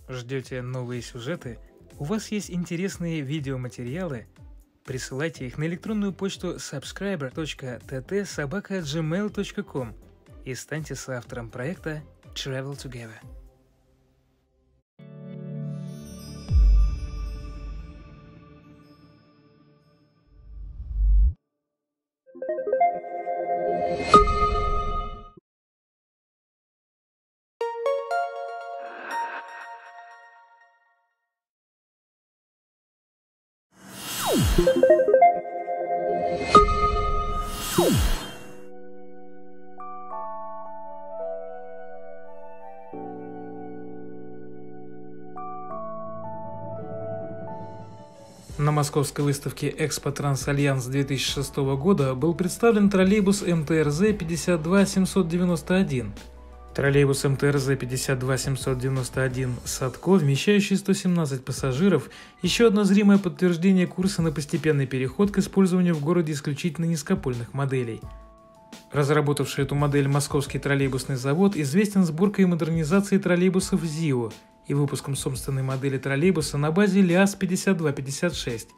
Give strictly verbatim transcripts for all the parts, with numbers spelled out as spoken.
Ждете новые сюжеты? У вас есть интересные видеоматериалы? Присылайте их на электронную почту subscriber точка t t собака gmail точка com и станьте соавтором проекта Travel Together. На московской выставке Экспо Трансальянс две тысячи шестого года был представлен троллейбус эм тэ эр зэ пятьдесят два семьсот девяносто один. Троллейбус эм тэ эр зэ пятьдесят два семьсот девяносто один Садко, вмещающий сто семнадцать пассажиров, еще одно зримое подтверждение курса на постепенный переход к использованию в городе исключительно низкопольных моделей. Разработавший эту модель Московский троллейбусный завод известен сборкой и модернизацией троллейбусов ЗИО и выпуском собственной модели троллейбуса на базе ЛиАЗ пятьдесят два пятьдесят шесть.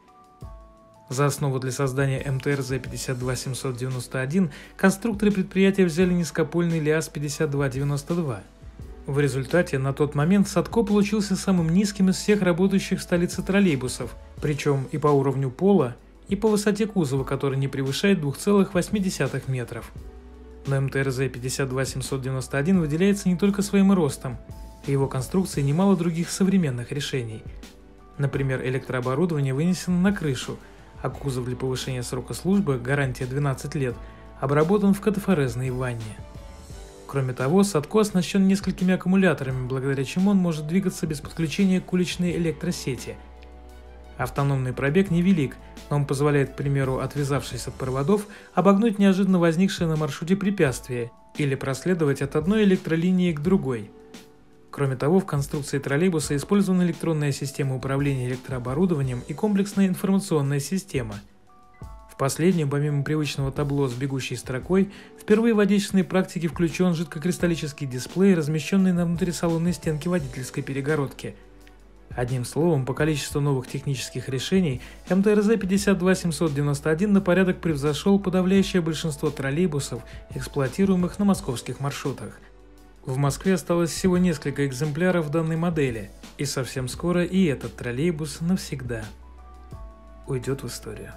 За основу для создания эм тэ эр зэ пятьдесят два семьсот девяносто один конструкторы предприятия взяли низкопольный ЛиАЗ пятьдесят два девяносто два. В результате на тот момент Садко получился самым низким из всех работающих в столице троллейбусов, причем и по уровню пола, и по высоте кузова, который не превышает двух целых восьми десятых метров. Но эм тэ эр зэ пятьдесят два семьсот девяносто один выделяется не только своим ростом, в его конструкции немало других современных решений. Например, электрооборудование вынесено на крышу, а кузов для повышения срока службы, гарантия двенадцать лет, обработан в катафорезной ванне. Кроме того, Садко оснащен несколькими аккумуляторами, благодаря чему он может двигаться без подключения к уличной электросети. Автономный пробег невелик, но он позволяет, к примеру, отвязавшись от проводов, обогнуть неожиданно возникшее на маршруте препятствие или проследовать от одной электролинии к другой. Кроме того, в конструкции троллейбуса использована электронная система управления электрооборудованием и комплексная информационная система. В последнюю, помимо привычного табло с бегущей строкой, впервые в отечественной практике включен жидкокристаллический дисплей, размещенный на внутрисалонной стенке водительской перегородки. Одним словом, по количеству новых технических решений эм тэ эр зэ пятьдесят два семьсот девяносто один на порядок превзошел подавляющее большинство троллейбусов, эксплуатируемых на московских маршрутах. В Москве осталось всего несколько экземпляров данной модели, и совсем скоро и этот троллейбус навсегда уйдет в историю.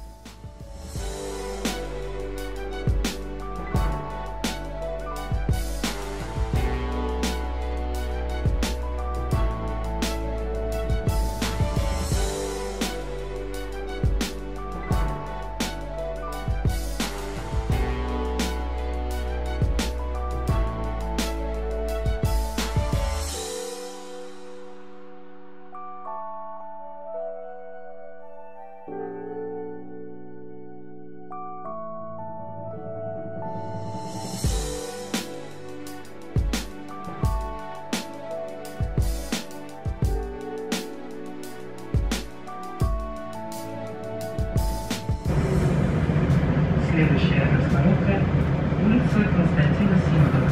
Следующая остановка – улица Константина Симонова.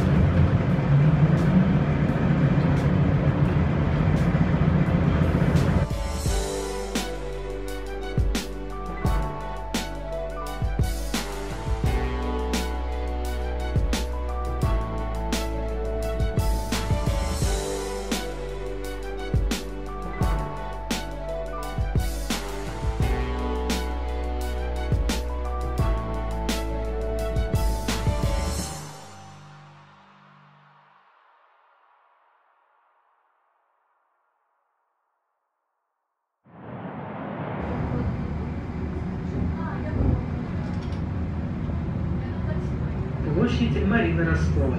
Площадь Марины Росковой.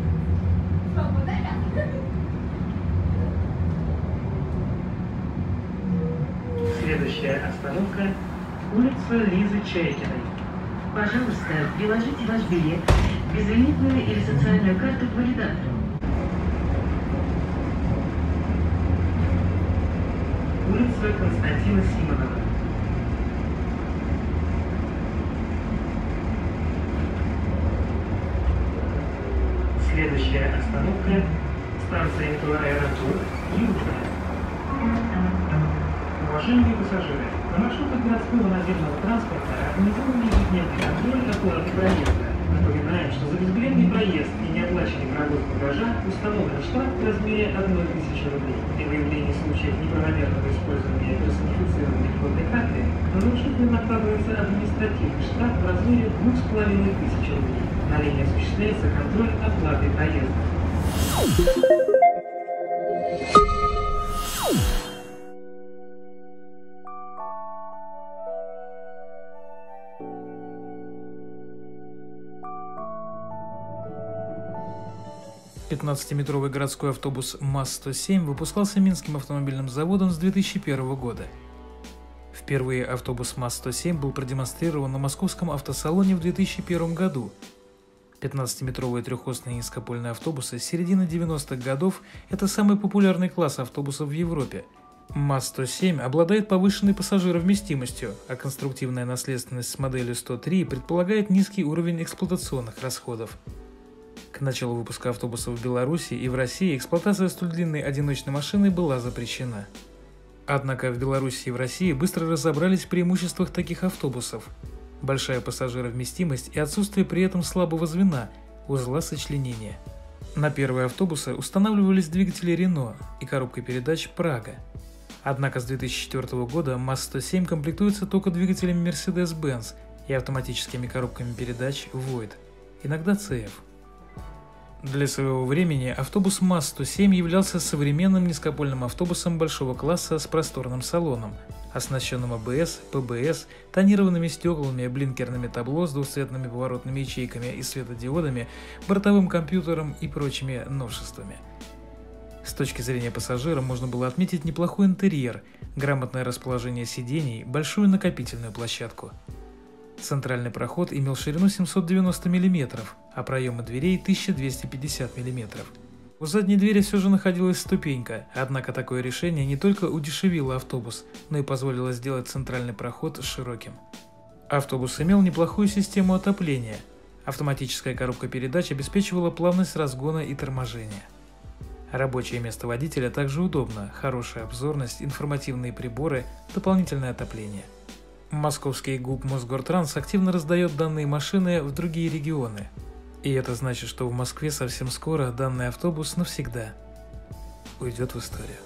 Следующая остановка – улица Лизы Чайкиной. Пожалуйста, приложите ваш билет, безлимитную или социальную карту к валидатору. Улица Константина Симонова. Следующая остановка – станция метро Аэропорт Южная. Уважаемые пассажиры, на маршрутах городского наземного транспорта организован ежедневный контроль оплаты проезда. Напоминаем, что за безбилетный проезд и неоплаченный провоз багажа установлен штраф в размере одной тысячи рублей. При выявлении случаев неправомерного использования персонифицированной входной карты на нарушителя накладывается административный штраф в размере двух с половиной тысяч рублей. На линии осуществляется контроль оплаты проезда. пятнадцатиметровый городской автобус МАЗ сто семь выпускался Минским автомобильным заводом с две тысячи первого года. Впервые автобус МАЗ сто семь был продемонстрирован на московском автосалоне в две тысячи первом году. пятнадцатиметровые трехосные низкопольные автобусы с середины девяностых годов – это самый популярный класс автобусов в Европе. МАЗ сто семь обладает повышенной пассажировместимостью, а конструктивная наследственность с моделью сто три предполагает низкий уровень эксплуатационных расходов. К началу выпуска автобусов в Беларуси и в России эксплуатация столь длинной одиночной машины была запрещена. Однако в Беларуси и в России быстро разобрались в преимуществах таких автобусов: большая пассажировместимость и отсутствие при этом слабого звена – узла сочленения. На первые автобусы устанавливались двигатели Рено и коробка передач Прага. Однако с две тысячи четвёртого года МАЗ сто семь комплектуется только двигателями Mercedes-Benz и автоматическими коробками передач Voith, иногда си эф. Для своего времени автобус МАЗ сто семь являлся современным низкопольным автобусом большого класса с просторным салоном, оснащенным а бэ эс, пэ бэ эс, тонированными стеклами, блинкерными табло с двухцветными поворотными ячейками и светодиодами, бортовым компьютером и прочими новшествами. С точки зрения пассажира можно было отметить неплохой интерьер, грамотное расположение сидений, большую накопительную площадку. Центральный проход имел ширину семьсот девяносто миллиметров, а проемы дверей тысяча двести пятьдесят миллиметров. У задней двери все же находилась ступенька, однако такое решение не только удешевило автобус, но и позволило сделать центральный проход широким. Автобус имел неплохую систему отопления. Автоматическая коробка передач обеспечивала плавность разгона и торможения. Рабочее место водителя также удобно, хорошая обзорность, информативные приборы, дополнительное отопление. Московский ГУП Мосгортранс активно раздает данные машины в другие регионы. И это значит, что в Москве совсем скоро данный автобус навсегда уйдет в историю.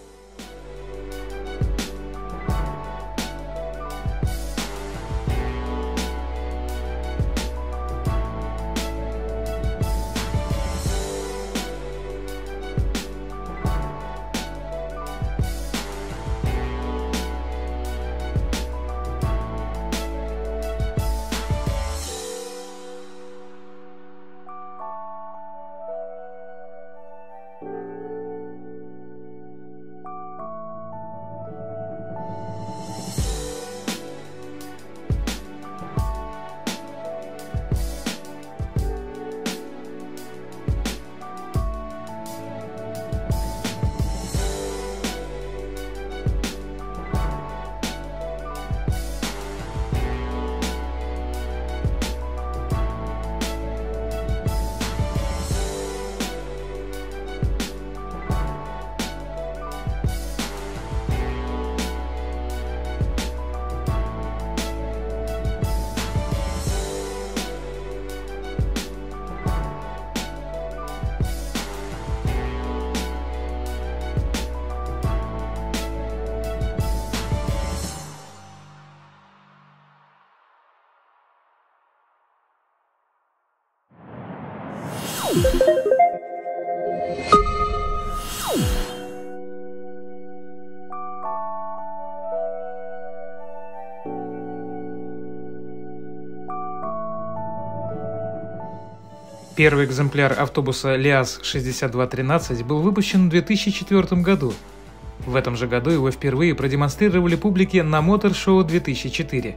Первый экземпляр автобуса ЛиАЗ шестьдесят два тринадцать был выпущен в две тысячи четвёртом году. В этом же году его впервые продемонстрировали публике на Мотор-шоу две тысячи четыре.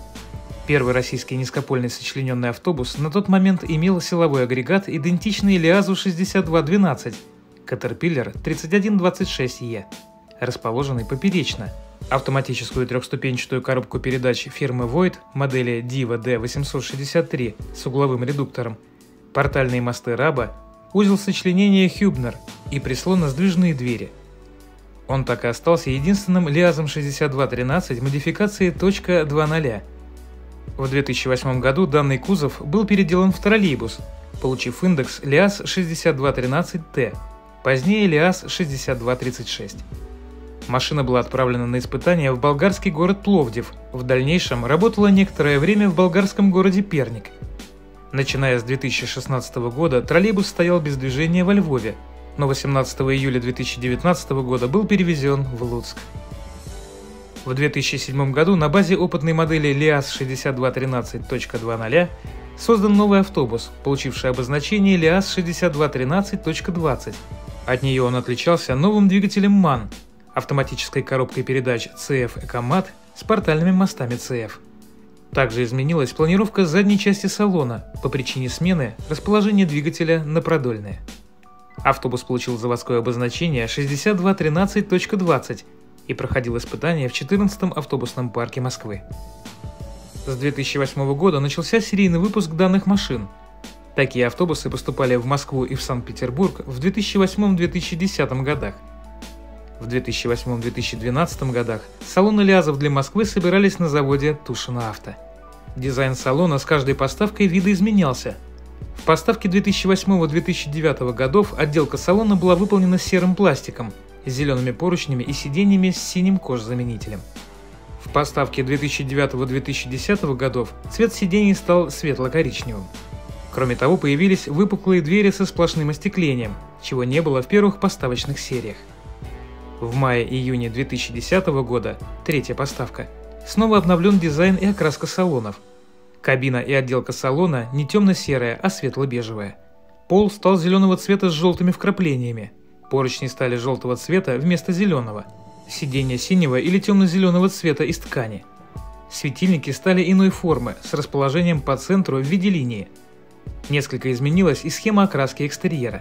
Первый российский низкопольный сочлененный автобус на тот момент имел силовой агрегат, идентичный ЛиАЗу шестьдесят два двенадцать, Caterpillar тридцать один двадцать шесть е, расположенный поперечно. Автоматическую трехступенчатую коробку передач фирмы Voith модели Diva ди восемьсот шестьдесят три с угловым редуктором, портальные мосты раба, узел сочленения Hübner и прислонно-сдвижные двери. Он так и остался единственным ЛиАЗом шестьдесят два тринадцать модификации два ноль. В две тысячи восьмом году данный кузов был переделан в троллейбус, получив индекс ЛиАЗ шестьдесят два тринадцать Т, позднее ЛиАЗ шестьдесят два тридцать шесть. Машина была отправлена на испытания в болгарский город Пловдив, в дальнейшем работала некоторое время в болгарском городе Перник. Начиная с две тысячи шестнадцатого года троллейбус стоял без движения во Львове, но восемнадцатого июля две тысячи девятнадцатого года был перевезен в Луцк. В две тысячи седьмом году на базе опытной модели ЛиАЗ шестьдесят два тринадцать два ноль создан новый автобус, получивший обозначение ЛиАЗ шестьдесят два тринадцать двадцать. От нее он отличался новым двигателем МАН, автоматической коробкой передач си эф Экомат с портальными мостами си эф. Также изменилась планировка задней части салона по причине смены расположения двигателя на продольное. Автобус получил заводское обозначение шестьдесят два тринадцать двадцать и проходил испытания в четырнадцатом автобусном парке Москвы. С две тысячи восьмого года начался серийный выпуск данных машин. Такие автобусы поступали в Москву и в Санкт-Петербург в две тысячи восьмом — две тысячи десятом годах. В две тысячи восьмом — две тысячи двенадцатом годах салоны ЛиАЗов для Москвы собирались на заводе Тушино Авто. Дизайн салона с каждой поставкой видоизменялся. В поставке две тысячи восьмого — две тысячи девятого годов отделка салона была выполнена серым пластиком, с зелеными поручнями и сиденьями с синим кожзаменителем. В поставке две тысячи девятого — две тысячи десятого годов цвет сидений стал светло-коричневым. Кроме того, появились выпуклые двери со сплошным остеклением, чего не было в первых поставочных сериях. В мае-июне две тысячи десятого года, третья поставка, снова обновлен дизайн и окраска салонов. Кабина и отделка салона не темно-серая, а светло-бежевая. Пол стал зеленого цвета с желтыми вкраплениями. Поручни стали желтого цвета вместо зеленого. Сиденья синего или темно-зеленого цвета из ткани. Светильники стали иной формы, с расположением по центру в виде линии. Несколько изменилась и схема окраски экстерьера.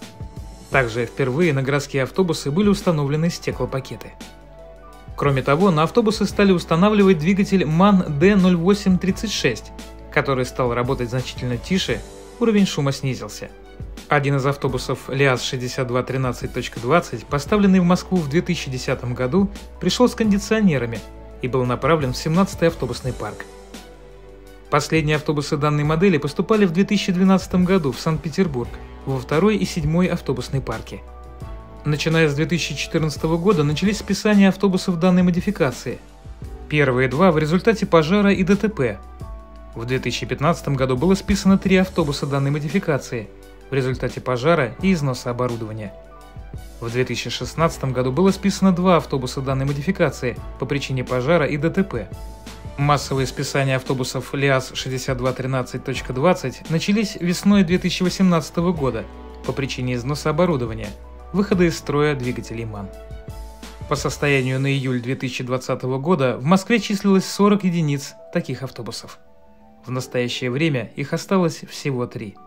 Также впервые на городские автобусы были установлены стеклопакеты. Кроме того, на автобусы стали устанавливать двигатель МАН Д ноль восемь тридцать шесть, который стал работать значительно тише, уровень шума снизился. Один из автобусов ЛиАЗ шестьдесят два тринадцать двадцать, поставленный в Москву в две тысячи десятом году, пришел с кондиционерами и был направлен в семнадцатый автобусный парк. Последние автобусы данной модели поступали в две тысячи двенадцатом году в Санкт-Петербург, во второй и седьмой автобусный парки. Начиная с две тысячи четырнадцатого года начались списания автобусов данной модификации. Первые два в результате пожара и ДТП. В две тысячи пятнадцатом году было списано три автобуса данной модификации в результате пожара и износа оборудования. В две тысячи шестнадцатом году было списано два автобуса данной модификации по причине пожара и ДТП. Массовые списания автобусов ЛиАЗ шестьдесят два тринадцать двадцать начались весной две тысячи восемнадцатого года по причине износа оборудования, выхода из строя двигателей МАН. По состоянию на июль две тысячи двадцатого года в Москве числилось сорок единиц таких автобусов. В настоящее время их осталось всего три.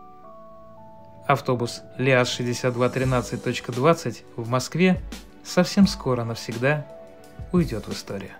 Автобус ЛиАЗ шестьдесят два тринадцать двадцать в Москве совсем скоро навсегда уйдет в историю.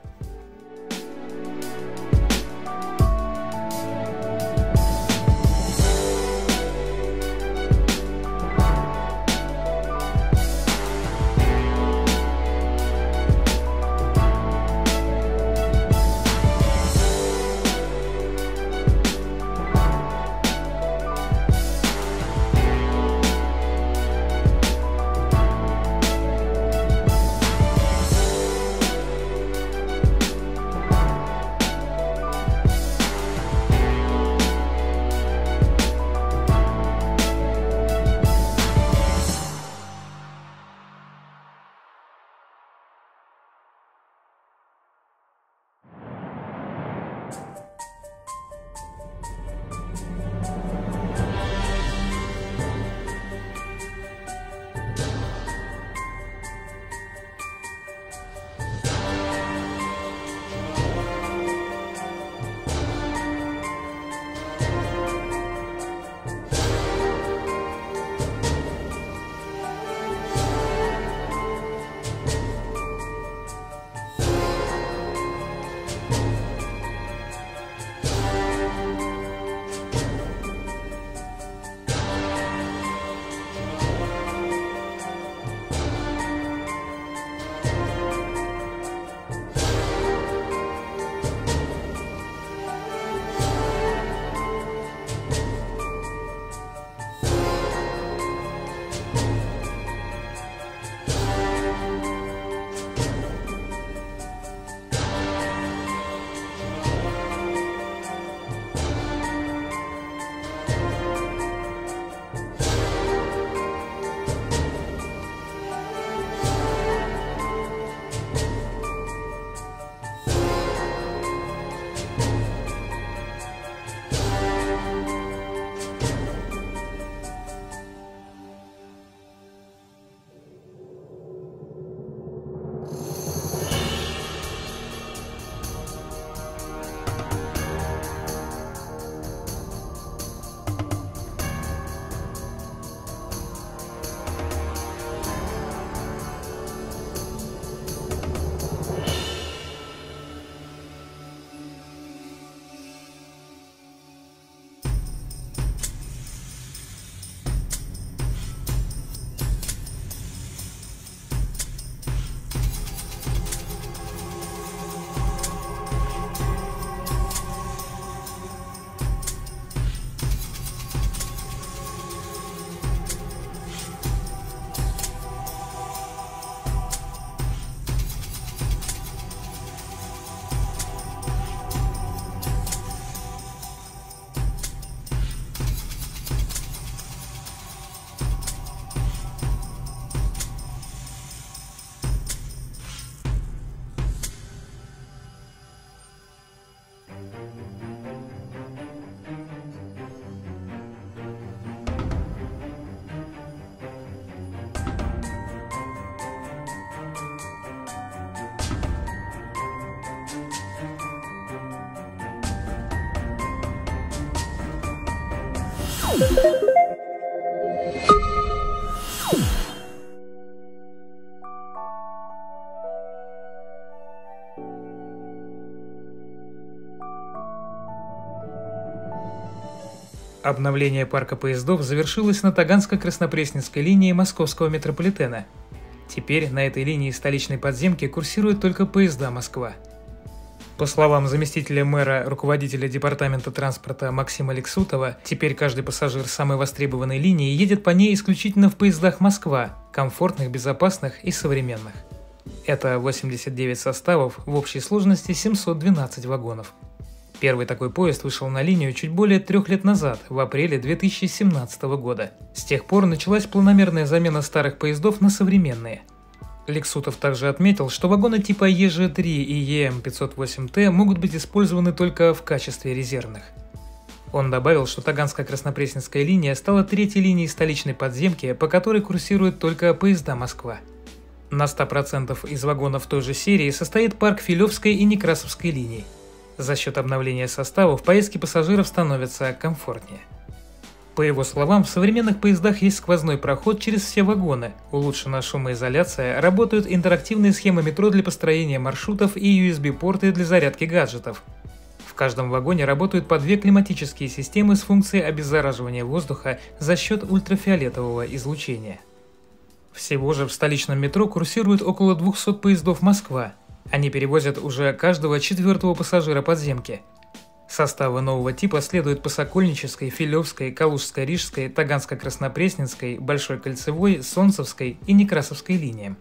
Обновление парка поездов завершилось на Таганско-Краснопресненской линии московского метрополитена. Теперь на этой линии столичной подземки курсируют только поезда Москва. По словам заместителя мэра, руководителя департамента транспорта Максима Лексутова, теперь каждый пассажир самой востребованной линии едет по ней исключительно в поездах Москва, комфортных, безопасных и современных. Это восемьдесят девять составов, в общей сложности семьсот двенадцать вагонов. Первый такой поезд вышел на линию чуть более трех лет назад, в апреле две тысячи семнадцатого года. С тех пор началась планомерная замена старых поездов на современные. Лексутов также отметил, что вагоны типа Е Ж три и Е М пятьсот восемь Т могут быть использованы только в качестве резервных. Он добавил, что Таганско-Краснопресненская линия стала третьей линией столичной подземки, по которой курсируют только поезда Москва. На сто процентов из вагонов той же серии состоит парк Филевской и Некрасовской линий. За счет обновления составов поездки пассажиров становятся комфортнее. По его словам, в современных поездах есть сквозной проход через все вагоны, улучшена шумоизоляция, работают интерактивные схемы метро для построения маршрутов и Ю Эс Би-порты для зарядки гаджетов. В каждом вагоне работают по две климатические системы с функцией обеззараживания воздуха за счет ультрафиолетового излучения. Всего же в столичном метро курсирует около двухсот поездов Москва. Они перевозят уже каждого четвертого пассажира подземки. Составы нового типа следуют по Сокольнической, Филевской, Калужско-Рижской, Таганско-Краснопресненской, Большой Кольцевой, Солнцевской и Некрасовской линиям.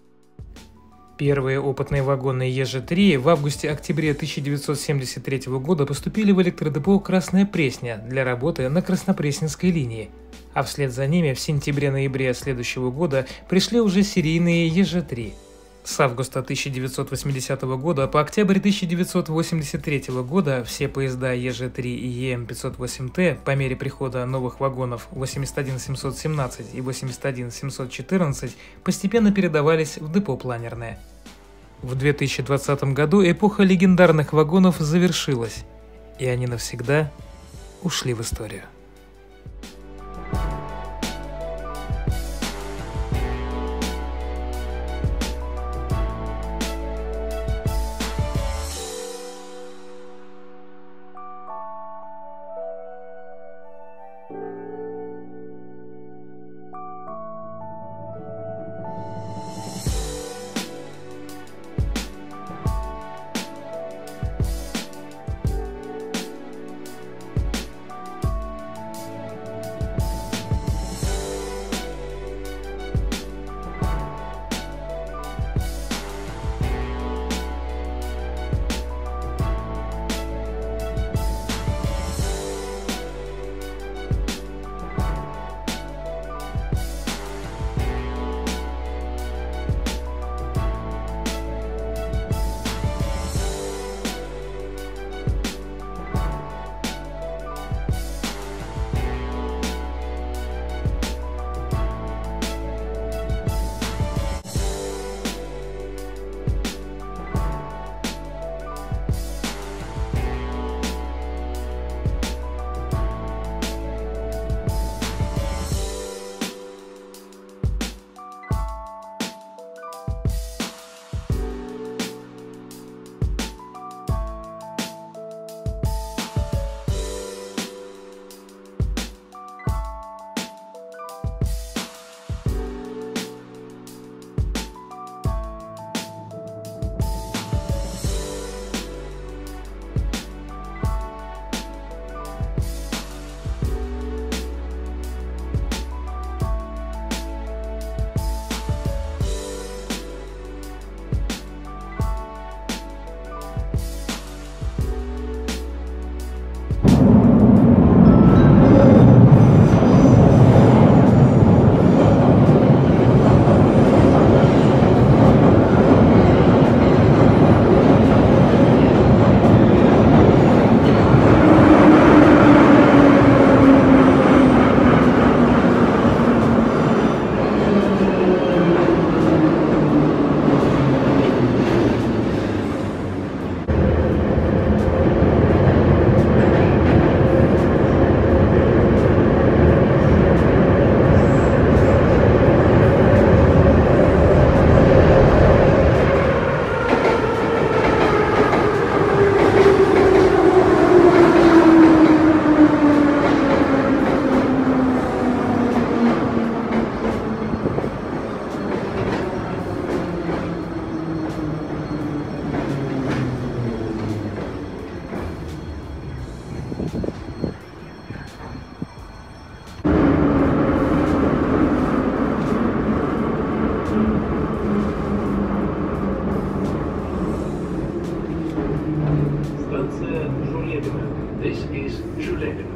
Первые опытные вагоны Е Ж три в августе-октябре тысяча девятьсот семьдесят третьего года поступили в электродепо «Красная Пресня» для работы на Краснопресненской линии, а вслед за ними в сентябре-ноябре следующего года пришли уже серийные Е Ж три. С августа тысяча девятьсот восьмидесятого года по октябрь тысяча девятьсот восемьдесят третьего года все поезда Е Ж три и Е М пятьсот восемь Т по мере прихода новых вагонов восемьдесят один семьсот семнадцать и восемьдесят один семьсот четырнадцать постепенно передавались в депо планерное. В две тысячи двадцатом году эпоха легендарных вагонов завершилась, и они навсегда ушли в историю. Жулебино. This is Жулебино.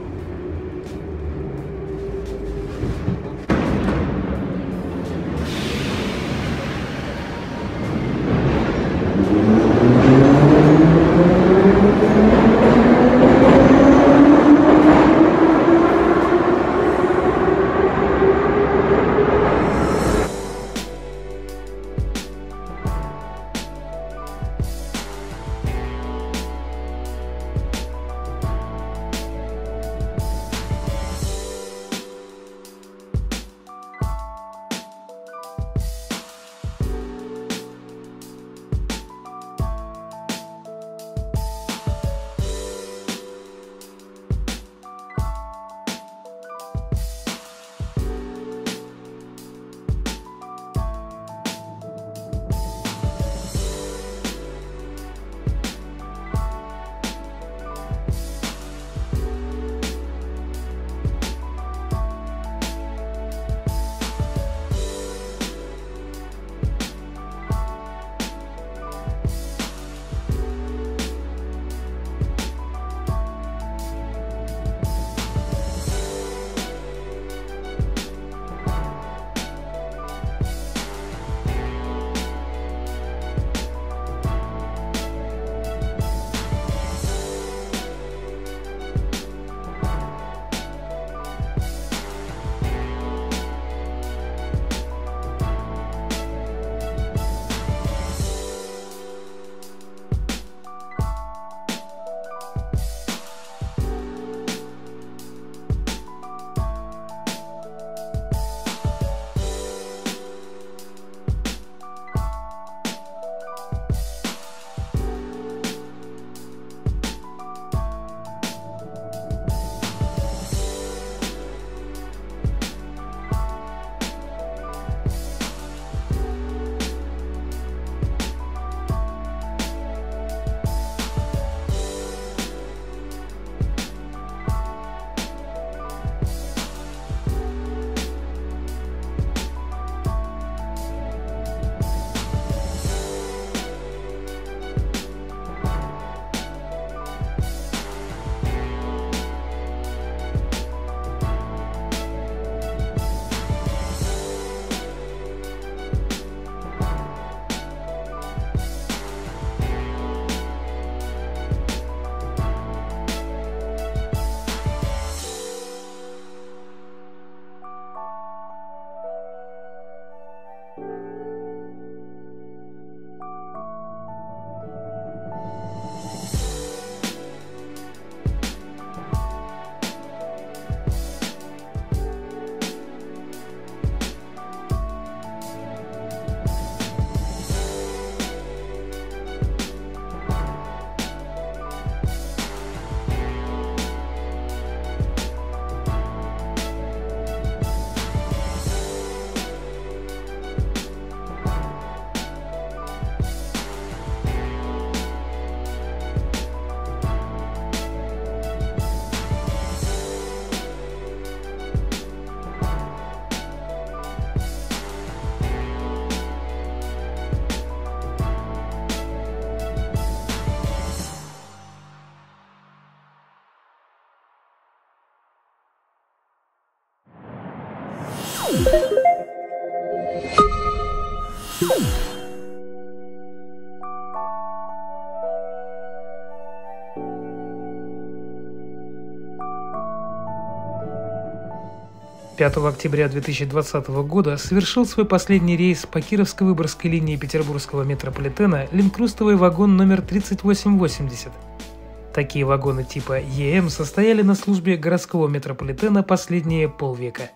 пятого октября две тысячи двадцатого года совершил свой последний рейс по Кировско-Выборгской линии петербургского метрополитена линкрустовый вагон номер тридцать восемь восемьдесят. Такие вагоны типа Е М состояли на службе городского метрополитена последние полвека.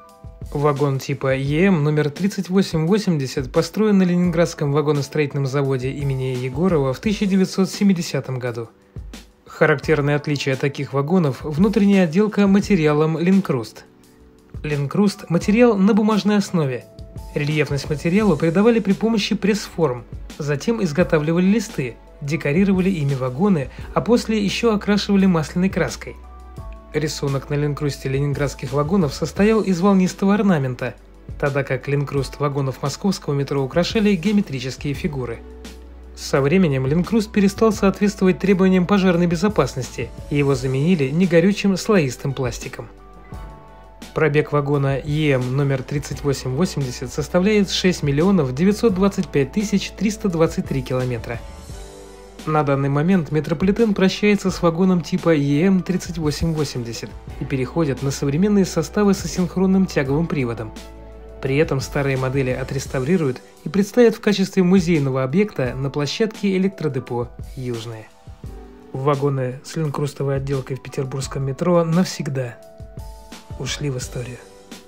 Вагон типа Е М номер тридцать восемь восемьдесят построен на Ленинградском вагоностроительном заводе имени Егорова в тысяча девятьсот семидесятом году. Характерное отличие таких вагонов – внутренняя отделка материалом линкруст. Линкруст – материал на бумажной основе. Рельефность материалу придавали при помощи пресс-форм, затем изготавливали листы, декорировали ими вагоны, а после еще окрашивали масляной краской. Рисунок на линкрусте ленинградских вагонов состоял из волнистого орнамента, тогда как линкруст вагонов московского метро украшали геометрические фигуры. Со временем Ленкруст перестал соответствовать требованиям пожарной безопасности, и его заменили негорючим слоистым пластиком. Пробег вагона и эм номер тридцать восемь восемьдесят составляет шесть миллионов девятьсот двадцать пять тысяч триста двадцать три километра. На данный момент метрополитен прощается с вагоном типа и эм тридцать восемь восемьдесят и переходит на современные составы с асинхронным тяговым приводом. При этом старые модели отреставрируют и представят в качестве музейного объекта на площадке электродепо «Южное». Вагоны с ленкрустовой отделкой в петербургском метро навсегда ушли в историю.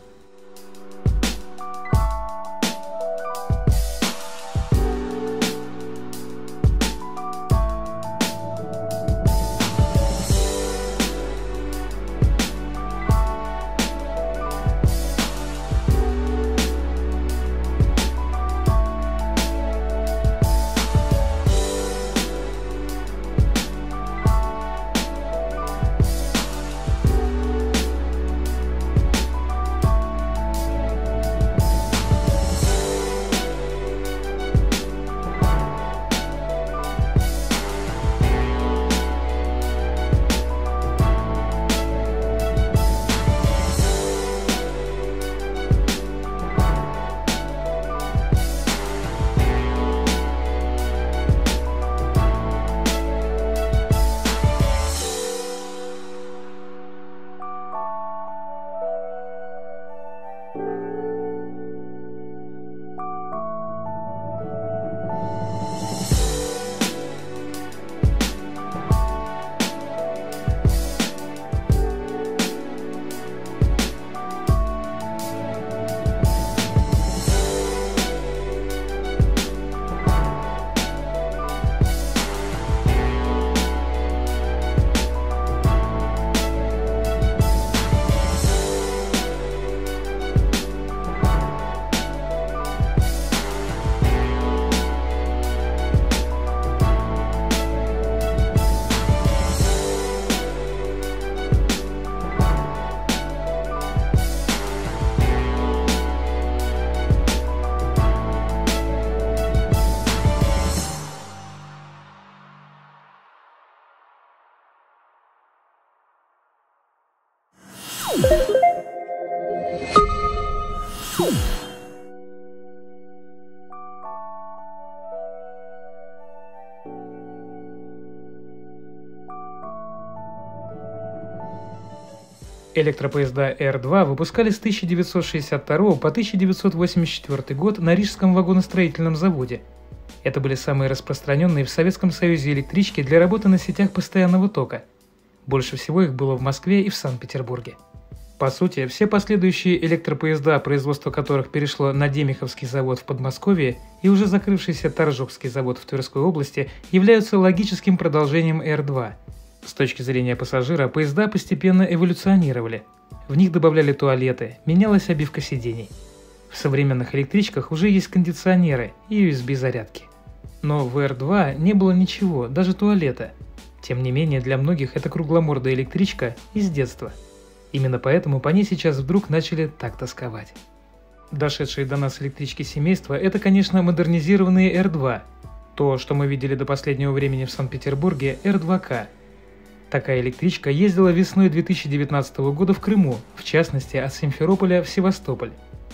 Электропоезда эр два выпускались с тысяча девятьсот шестьдесят второго по тысяча девятьсот восемьдесят четвёртый год на Рижском вагоностроительном заводе. Это были самые распространенные в Советском Союзе электрички для работы на сетях постоянного тока. Больше всего их было в Москве и в Санкт-Петербурге. По сути, все последующие электропоезда, производство которых перешло на Демиховский завод в Подмосковье и уже закрывшийся Торжокский завод в Тверской области, являются логическим продолжением эр два. С точки зрения пассажира, поезда постепенно эволюционировали. В них добавляли туалеты, менялась обивка сидений. В современных электричках уже есть кондиционеры и ю эс би-зарядки. Но в эр два не было ничего, даже туалета. Тем не менее, для многих это кругломордая электричка из детства. Именно поэтому по ней сейчас вдруг начали так тосковать. Дошедшие до нас электрички семейства – это, конечно, модернизированные эр два. То, что мы видели до последнего времени в Санкт-Петербурге – эр два ка. Такая электричка ездила весной две тысячи девятнадцатого года в Крыму, в частности от Симферополя в Севастополь.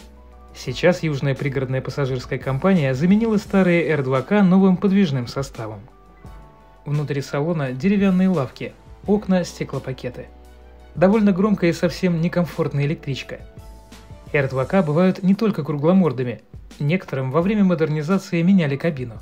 Сейчас Южная пригородная пассажирская компания заменила старые эр два ка новым подвижным составом. Внутри салона деревянные лавки, окна, стеклопакеты. Довольно громкая и совсем некомфортная электричка. эр два ка бывают не только кругломордыми, некоторым во время модернизации меняли кабину.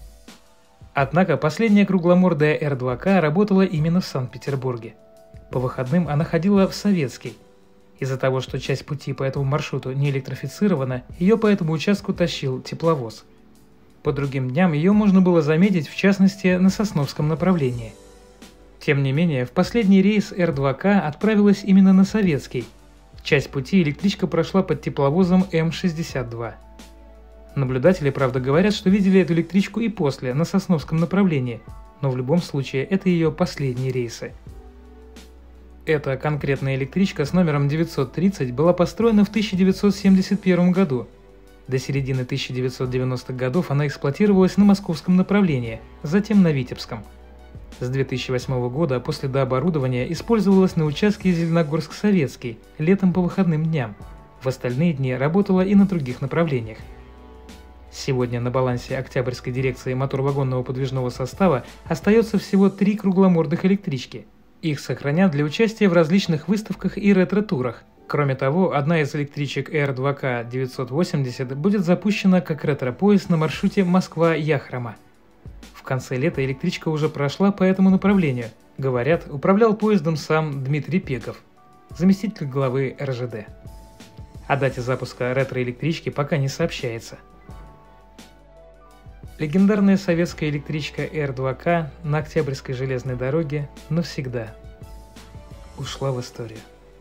Однако последняя кругломордая эр два ка работала именно в Санкт-Петербурге. По выходным она ходила в Советский. Из-за того, что часть пути по этому маршруту не электрифицирована, ее по этому участку тащил тепловоз. По другим дням ее можно было заметить, в частности, на Сосновском направлении. Тем не менее, в последний рейс эр два ка отправилась именно на Советский. Часть пути электричка прошла под тепловозом эм шестьдесят два. Наблюдатели, правда, говорят, что видели эту электричку и после, на Сосновском направлении, но в любом случае это ее последние рейсы. Эта конкретная электричка с номером девятьсот тридцать была построена в тысяча девятьсот семьдесят первом году. До середины тысяча девятьсот девяностых годов она эксплуатировалась на московском направлении, затем на Витебском. С две тысячи восьмого года после дооборудования использовалась на участке Зеленогорск-Советский, летом по выходным дням. В остальные дни работала и на других направлениях. Сегодня на балансе Октябрьской дирекции моторвагонного подвижного состава остается всего три кругломордых электрички. Их сохранят для участия в различных выставках и ретро-турах. Кроме того, одна из электричек Эр два Ка девятьсот восемьдесят будет запущена как ретро-поезд на маршруте Москва-Яхрома. В конце лета электричка уже прошла по этому направлению. Говорят, управлял поездом сам Дмитрий Пеков, заместитель главы Эр Жэ Дэ. О дате запуска ретро-электрички пока не сообщается. Легендарная советская электричка Эр два Ка на Октябрьской железной дороге навсегда ушла в историю.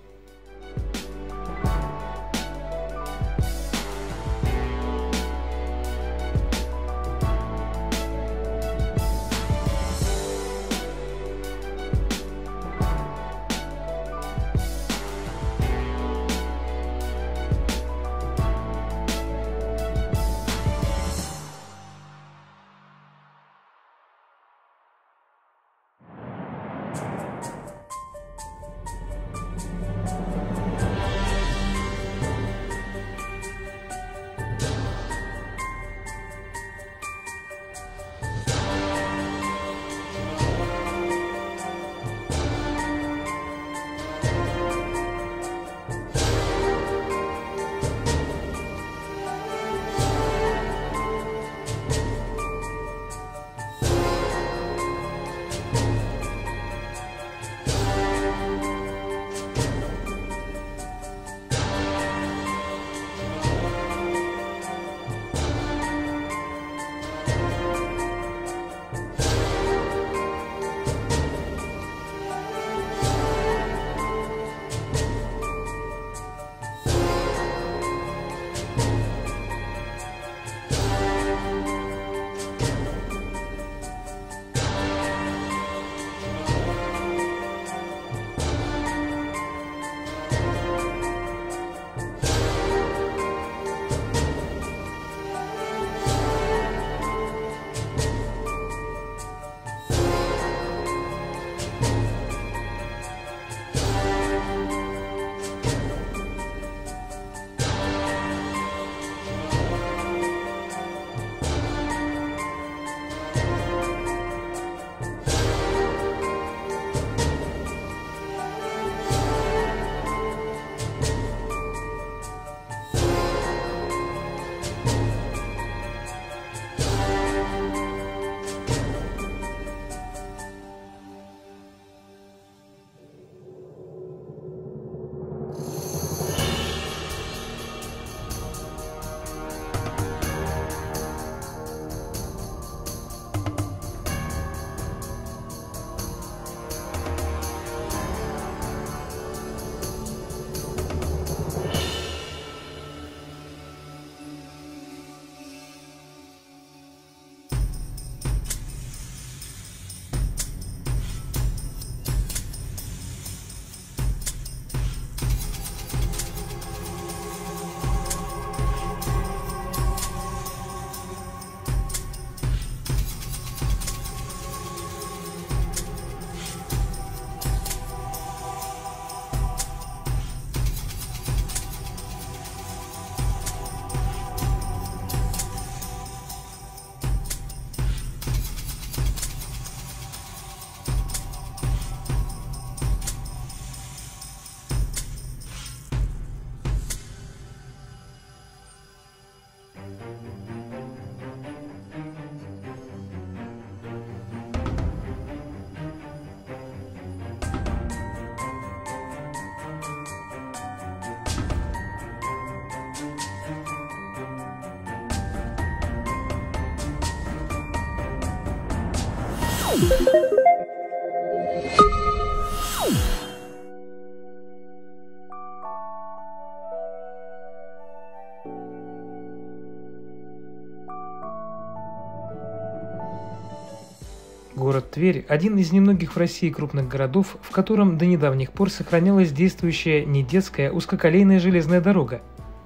Город Тверь – один из немногих в России крупных городов, в котором до недавних пор сохранялась действующая недетская узкоколейная железная дорога.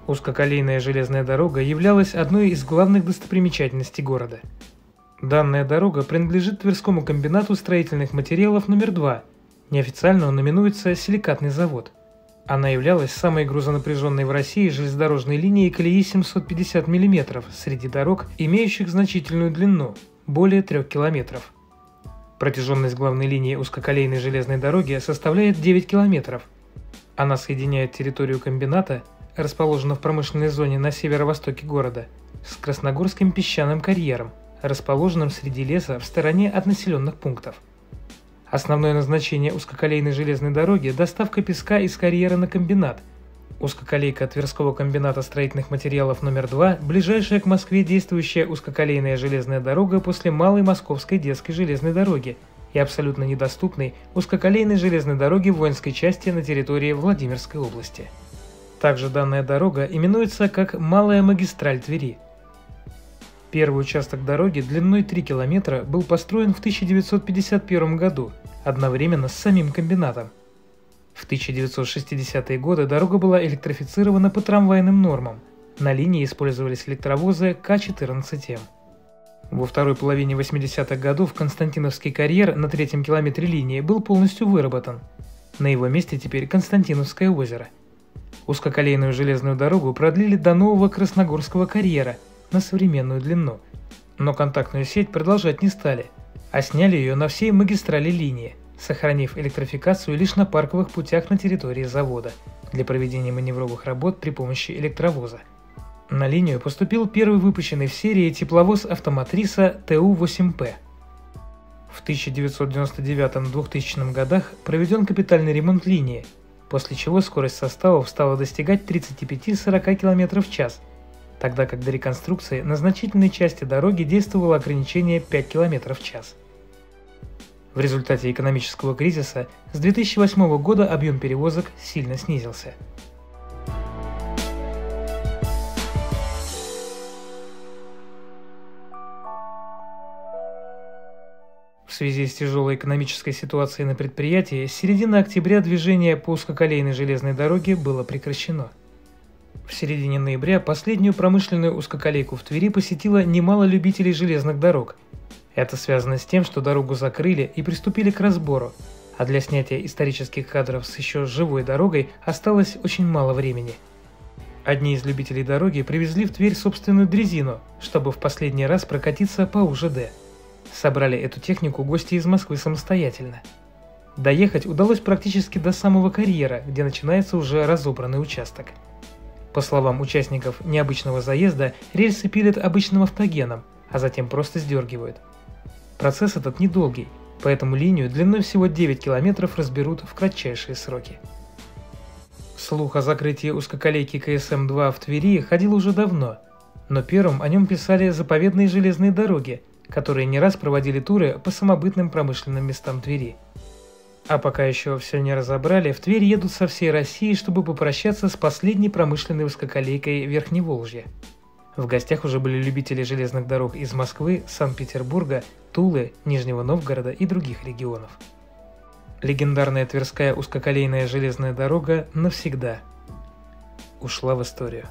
Узкоколейная железная дорога являлась одной из главных достопримечательностей города. Данная дорога принадлежит Тверскому комбинату строительных материалов номер два, неофициально он именуется «Силикатный завод». Она являлась самой грузонапряженной в России железнодорожной линией колеи семьсот пятьдесят миллиметров среди дорог, имеющих значительную длину – более трех километров. Протяженность главной линии узкоколейной железной дороги составляет девять километров. Она соединяет территорию комбината, расположена в промышленной зоне на северо-востоке города, с Красногорским песчаным карьером, расположенным среди леса в стороне от населенных пунктов. Основное назначение узкоколейной железной дороги – доставка песка из карьера на комбинат. Узкоколейка Тверского комбината строительных материалов номер два – ближайшая к Москве действующая узкоколейная железная дорога после Малой Московской детской железной дороги и абсолютно недоступной узкоколейной железной дороги воинской части на территории Владимирской области. Также данная дорога именуется как Малая магистраль Твери. Первый участок дороги длиной три километра был построен в тысяча девятьсот пятьдесят первом году, одновременно с самим комбинатом. В тысяча девятьсот шестидесятые годы дорога была электрифицирована по трамвайным нормам. На линии использовались электровозы К четырнадцать М. Во второй половине восьмидесятых годов Константиновский карьер на третьем километре линии был полностью выработан. На его месте теперь Константиновское озеро. Узкоколейную железную дорогу продлили до нового Красногорского карьера на современную длину, но контактную сеть продолжать не стали, а сняли ее на всей магистрали линии, сохранив электрификацию лишь на парковых путях на территории завода для проведения маневровых работ при помощи электровоза. На линию поступил первый выпущенный в серии тепловоз автоматриса Т У восемь П. В тысяча девятьсот девяносто девятом — двухтысячном годах проведен капитальный ремонт линии, после чего скорость составов стала достигать тридцати пяти — сорока километров в час, тогда как до реконструкции на значительной части дороги действовало ограничение пять километров в час. В результате экономического кризиса с две тысячи восьмого года объем перевозок сильно снизился. В связи с тяжелой экономической ситуацией на предприятии, с середины октября движение по узкоколейной железной дороге было прекращено. В середине ноября последнюю промышленную узкоколейку в Твери посетило немало любителей железных дорог. Это связано с тем, что дорогу закрыли и приступили к разбору, а для снятия исторических кадров с еще живой дорогой осталось очень мало времени. Одни из любителей дороги привезли в Тверь собственную дрезину, чтобы в последний раз прокатиться по У Ж Д. Собрали эту технику гости из Москвы самостоятельно. Доехать удалось практически до самого карьера, где начинается уже разобранный участок. По словам участников необычного заезда, рельсы пилят обычным автогеном, а затем просто сдергивают. Процесс этот недолгий, поэтому линию длиной всего девять километров разберут в кратчайшие сроки. Слух о закрытии узкоколейки К С М два в Твери ходил уже давно, но первым о нем писали заповедные железные дороги, которые не раз проводили туры по самобытным промышленным местам Твери. А пока еще все не разобрали, в Тверь едут со всей России, чтобы попрощаться с последней промышленной узкоколейкой Верхневолжья. В гостях уже были любители железных дорог из Москвы, Санкт-Петербурга, Тулы, Нижнего Новгорода и других регионов. Легендарная Тверская узкоколейная железная дорога навсегда ушла в историю.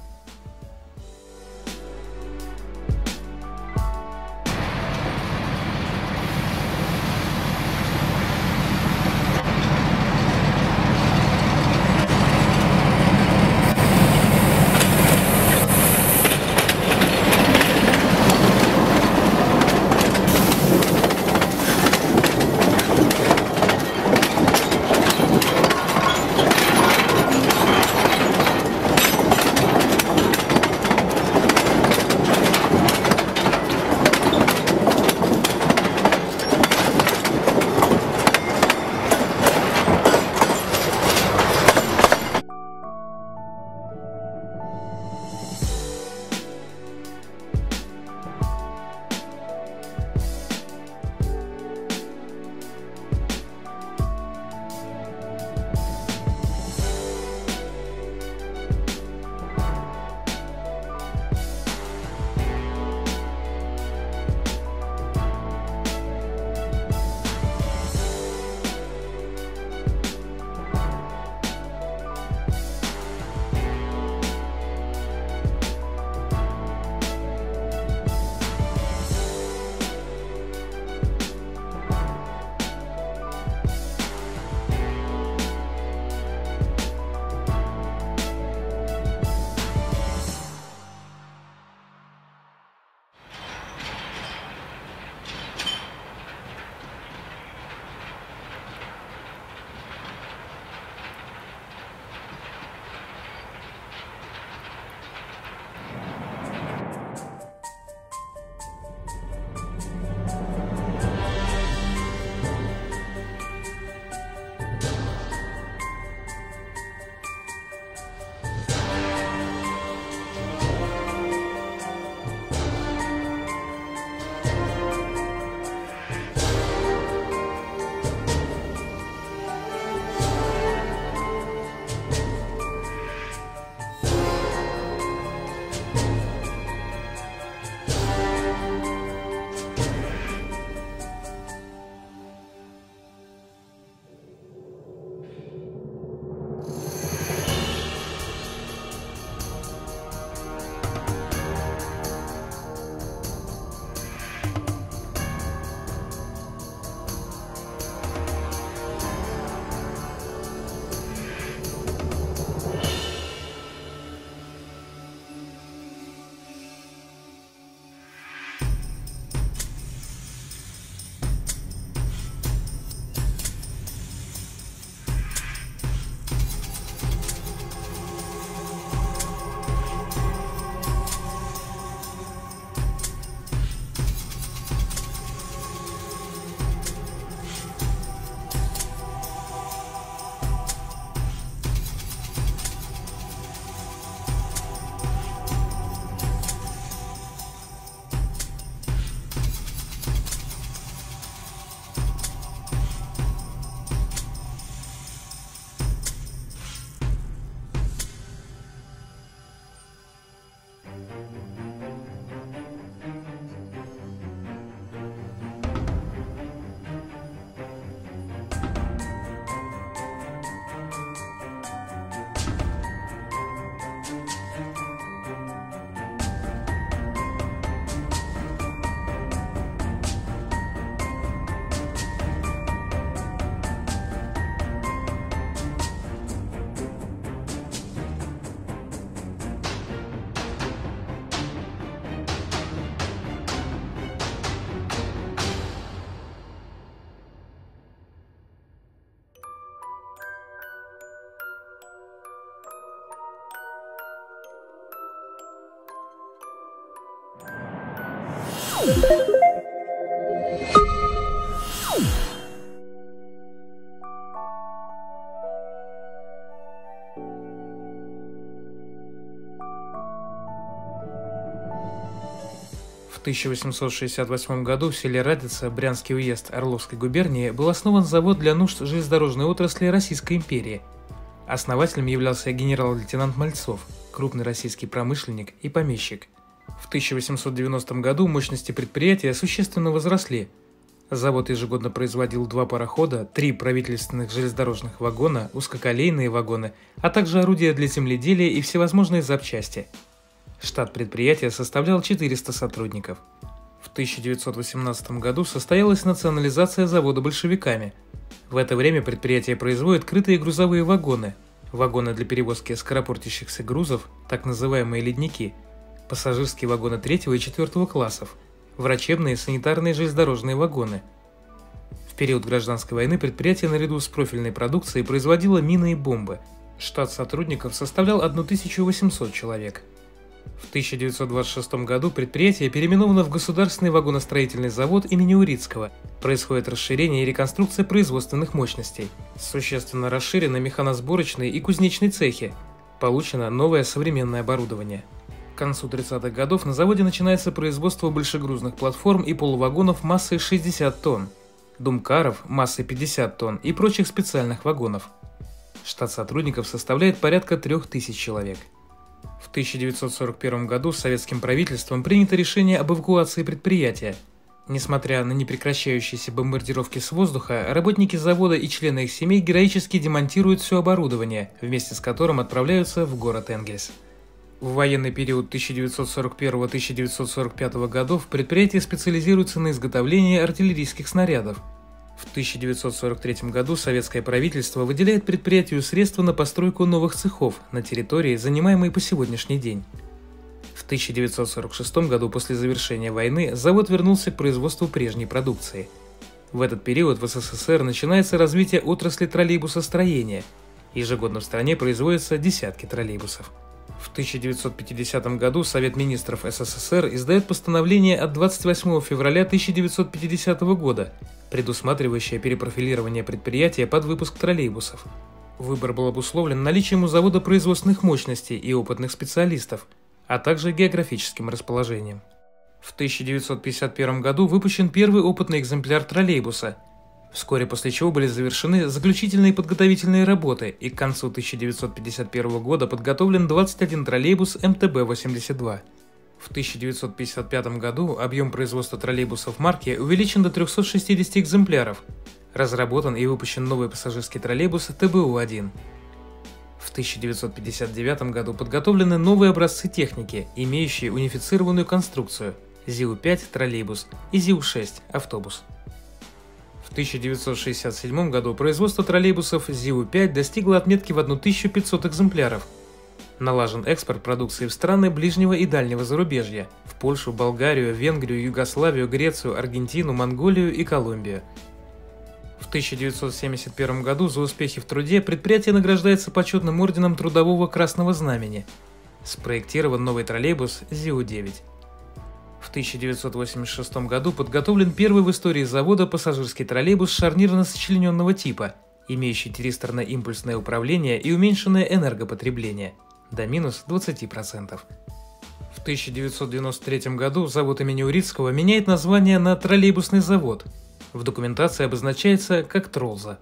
В тысяча восемьсот шестьдесят восьмом году в селе Радица, Брянский уезд Орловской губернии, был основан завод для нужд железнодорожной отрасли Российской империи. Основателем являлся генерал-лейтенант Мальцов, крупный российский промышленник и помещик. В тысяча восемьсот девяностом году мощности предприятия существенно возросли. Завод ежегодно производил два парохода, три правительственных железнодорожных вагона, узкоколейные вагоны, а также орудия для земледелия и всевозможные запчасти. Штат предприятия составлял четыреста сотрудников. В тысяча девятьсот восемнадцатом году состоялась национализация завода большевиками. В это время предприятие производит крытые грузовые вагоны, вагоны для перевозки скоропортящихся грузов, так называемые ледники, пассажирские вагоны третьего и четвертого классов, врачебные и санитарные железнодорожные вагоны. В период гражданской войны предприятие наряду с профильной продукцией производило мины и бомбы. Штат сотрудников составлял тысячу восемьсот человек. В тысяча девятьсот двадцать шестом году предприятие переименовано в Государственный вагоностроительный завод имени Урицкого. Происходит расширение и реконструкция производственных мощностей. Существенно расширены механосборочные и кузнечные цехи. Получено новое современное оборудование. К концу тридцатых годов на заводе начинается производство большегрузных платформ и полувагонов массой шестьдесят тонн, думкаров массой пятьдесят тонн и прочих специальных вагонов. Штат сотрудников составляет порядка трех тысяч человек. В тысяча девятьсот сорок первом году советским правительством принято решение об эвакуации предприятия. Несмотря на непрекращающиеся бомбардировки с воздуха, работники завода и члены их семей героически демонтируют все оборудование, вместе с которым отправляются в город Энгельс. В военный период тысяча девятьсот сорок первого — тысяча девятьсот сорок пятого годов предприятие специализируется на изготовлении артиллерийских снарядов. В тысяча девятьсот сорок третьем году советское правительство выделяет предприятию средства на постройку новых цехов на территории, занимаемой по сегодняшний день. В тысяча девятьсот сорок шестом году после завершения войны завод вернулся к производству прежней продукции. В этот период в СССР начинается развитие отрасли троллейбусостроения. Ежегодно в стране производятся десятки троллейбусов. В тысяча девятьсот пятидесятом году Совет министров СССР издает постановление от двадцать восьмого февраля тысяча девятьсот пятидесятого года, предусматривающее перепрофилирование предприятия под выпуск троллейбусов. Выбор был обусловлен наличием у завода производственных мощностей и опытных специалистов, а также географическим расположением. В тысяча девятьсот пятьдесят первом году выпущен первый опытный экземпляр троллейбуса, вскоре после чего были завершены заключительные подготовительные работы, и к концу тысяча девятьсот пятьдесят первого года подготовлен двадцать один троллейбус эм тэ бэ восемьдесят два. В тысяча девятьсот пятьдесят пятом году объем производства троллейбусов марки увеличен до трёхсот шестидесяти экземпляров. Разработан и выпущен новый пассажирский троллейбус тэ бэ у один. В тысяча девятьсот пятьдесят девятом году подготовлены новые образцы техники, имеющие унифицированную конструкцию – зэ и у пять троллейбус и зэ и у шесть автобус. В тысяча девятьсот шестьдесят седьмом году производство троллейбусов зэ и у пять достигло отметки в тысячу пятьсот экземпляров. Налажен экспорт продукции в страны ближнего и дальнего зарубежья – в Польшу, Болгарию, Венгрию, Югославию, Грецию, Аргентину, Монголию и Колумбию. В тысяча девятьсот семьдесят первом году за успехи в труде предприятие награждается почетным орденом Трудового Красного Знамени. Спроектирован новый троллейбус зэ и у девять. В тысяча девятьсот восемьдесят шестом году подготовлен первый в истории завода пассажирский троллейбус шарнирно-сочлененного типа, имеющий тристорно-импульсное управление и уменьшенное энергопотребление до минус двадцати процентов. В тысяча девятьсот девяносто третьем году завод имени Урицкого меняет название на троллейбусный завод. В документации обозначается как Тролза.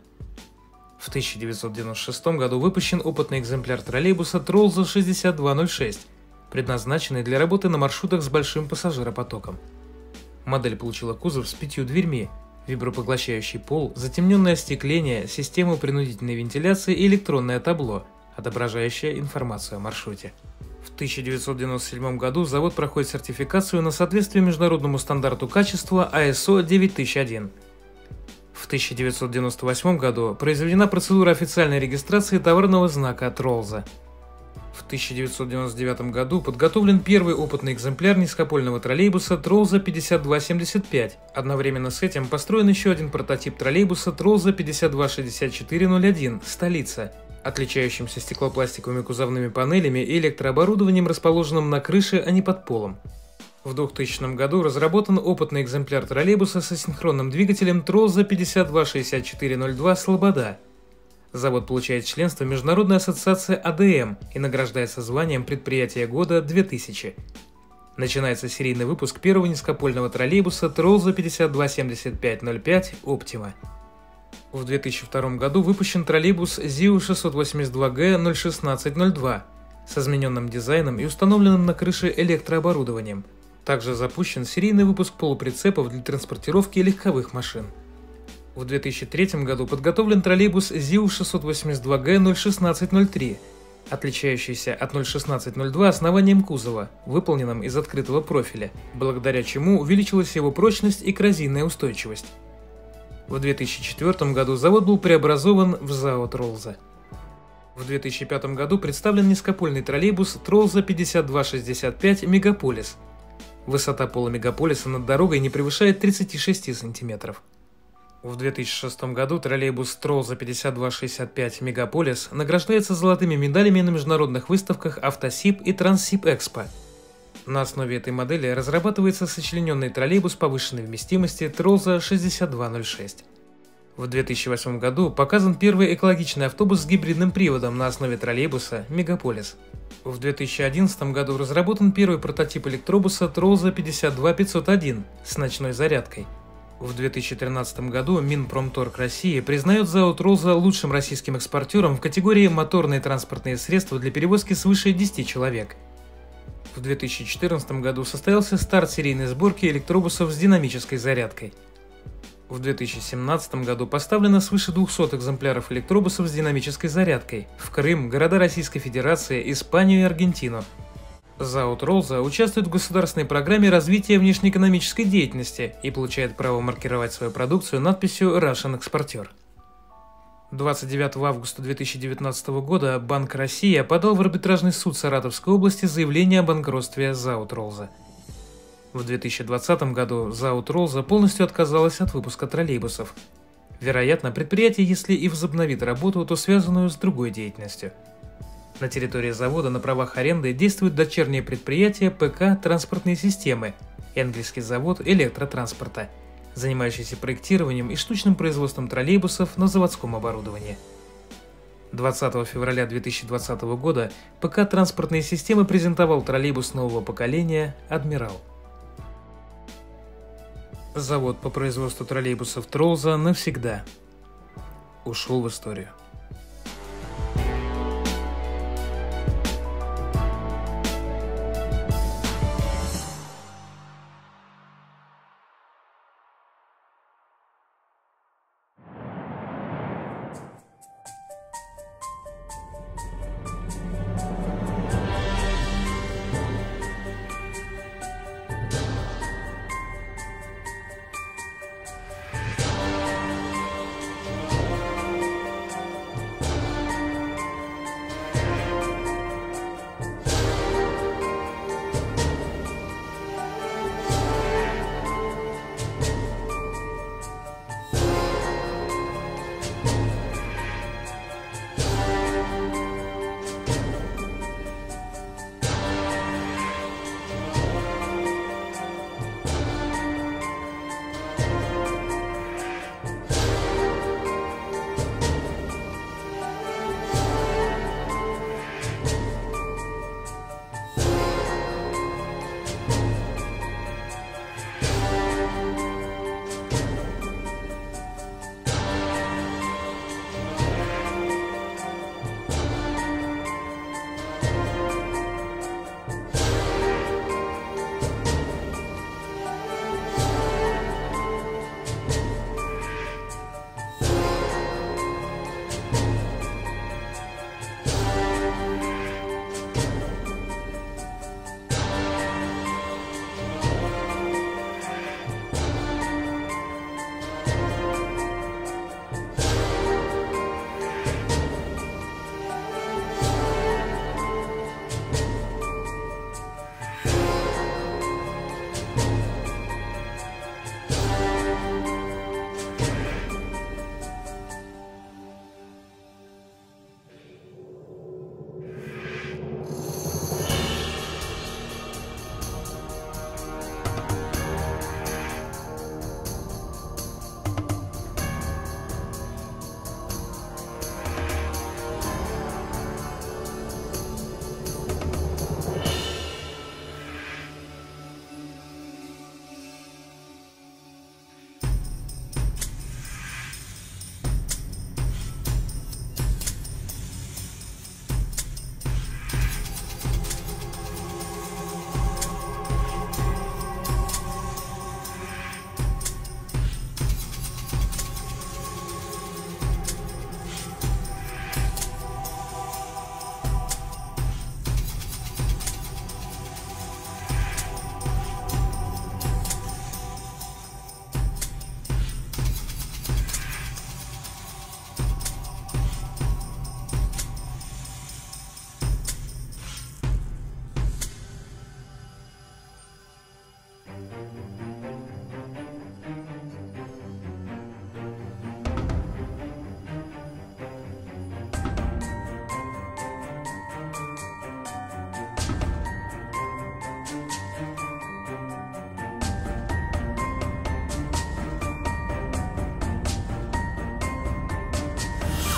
В тысяча девятьсот девяносто шестом году выпущен опытный экземпляр троллейбуса Тролза шестьдесят два ноль шесть, предназначенный для работы на маршрутах с большим пассажиропотоком. Модель получила кузов с пятью дверьми, вибропоглощающий пол, затемненное остекление, систему принудительной вентиляции и электронное табло, отображающее информацию о маршруте. В тысяча девятьсот девяносто седьмом году завод проходит сертификацию на соответствие международному стандарту качества ай эс о девять тысяч один. В тысяча девятьсот девяносто восьмом году произведена процедура официальной регистрации товарного знака Тролза. В тысяча девятьсот девяносто девятом году подготовлен первый опытный экземпляр низкопольного троллейбуса Тролза пятьдесят два семьдесят пять. Одновременно с этим построен еще один прототип троллейбуса Тролза пятьдесят два шестьдесят четыре ноль один «Столица», отличающимся стеклопластиковыми кузовными панелями и электрооборудованием, расположенным на крыше, а не под полом. В двухтысячном году разработан опытный экземпляр троллейбуса с асинхронным двигателем Тролза пятьдесят два шестьдесят четыре ноль два «Слобода». Завод получает членство Международной ассоциации А Д М и награждается званием предприятия года две тысячи. Начинается серийный выпуск первого низкопольного троллейбуса Тролза пятьдесят два семьдесят пять ноль пять «Оптима». В две тысячи втором году выпущен троллейбус ЗИУ шестьсот восемьдесят два Г ноль шестнадцать ноль два с измененным дизайном и установленным на крыше электрооборудованием. Также запущен серийный выпуск полуприцепов для транспортировки легковых машин. В две тысячи третьем году подготовлен троллейбус ЗИУ шестьсот восемьдесят два Г ноль шестнадцать ноль три, отличающийся от ноль шестнадцать ноль два основанием кузова, выполненным из открытого профиля, благодаря чему увеличилась его прочность и коррозийная устойчивость. В две тысячи четвёртом году завод был преобразован в ЗАО «Тролза». В две тысячи пятом году представлен низкопольный троллейбус Тролза пятьдесят два шестьдесят пять «Мегаполис». Высота пола мегаполиса над дорогой не превышает тридцати шести сантиметров. В две тысячи шестом году троллейбус Тролза пятьдесят два шестьдесят пять «Мегаполис» награждается золотыми медалями на международных выставках Автосиб и Транссиб Экспо. На основе этой модели разрабатывается сочлененный троллейбус повышенной вместимости Тролза шестьдесят два ноль шесть. В две тысячи восьмом году показан первый экологичный автобус с гибридным приводом на основе троллейбуса «Мегаполис». В две тысячи одиннадцатом году разработан первый прототип электробуса Тролза пятьдесят два пятьсот один с ночной зарядкой. В две тысячи тринадцатом году Минпромторг России признает ЗАО «Тролза» лучшим российским экспортером в категории «Моторные транспортные средства для перевозки свыше десяти человек». В две тысячи четырнадцатом году состоялся старт серийной сборки электробусов с динамической зарядкой. В две тысячи семнадцатом году поставлено свыше двухсот экземпляров электробусов с динамической зарядкой в Крым, города Российской Федерации, Испанию и Аргентину. ЗАО «Тролза» участвует в государственной программе развития внешнеэкономической деятельности и получает право маркировать свою продукцию надписью «Russian Exporter». двадцать девятого августа две тысячи девятнадцатого года Банк «Россия» подал в арбитражный суд Саратовской области заявление о банкротстве ЗАО «Тролза». В две тысячи двадцатом году ЗАО «Тролза» полностью отказалась от выпуска троллейбусов. Вероятно, предприятие, если и возобновит работу, то связанную с другой деятельностью. На территории завода на правах аренды действует дочернее предприятие ПК «Транспортные системы», Энгельский завод электротранспорта, занимающийся проектированием и штучным производством троллейбусов на заводском оборудовании. двадцатого февраля две тысячи двадцатого года ПК «Транспортные системы» презентовал троллейбус нового поколения «Адмирал». Завод по производству троллейбусов «Тролза» навсегда ушел в историю.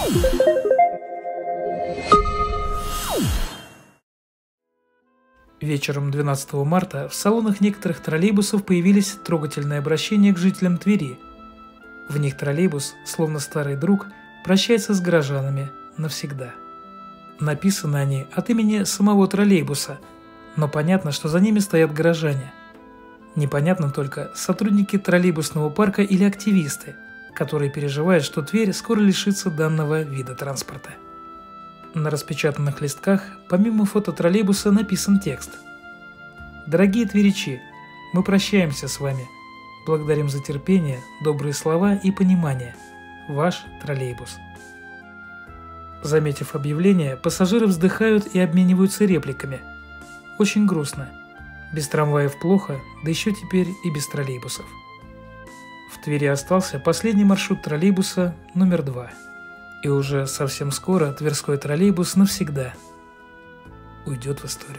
Вечером двенадцатого марта в салонах некоторых троллейбусов появились трогательные обращения к жителям Твери. В них троллейбус, словно старый друг, прощается с горожанами навсегда. Написаны они от имени самого троллейбуса, но понятно, что за ними стоят горожане. Непонятно только, сотрудники троллейбусного парка или активисты, которые переживают, что Тверь скоро лишится данного вида транспорта. На распечатанных листках, помимо фото троллейбуса, написан текст. «Дорогие тверичи, мы прощаемся с вами. Благодарим за терпение, добрые слова и понимание. Ваш троллейбус». Заметив объявление, пассажиры вздыхают и обмениваются репликами. Очень грустно. Без трамваев плохо, да еще теперь и без троллейбусов. В Твери остался последний маршрут троллейбуса номер два. И уже совсем скоро тверской троллейбус навсегда уйдет в историю.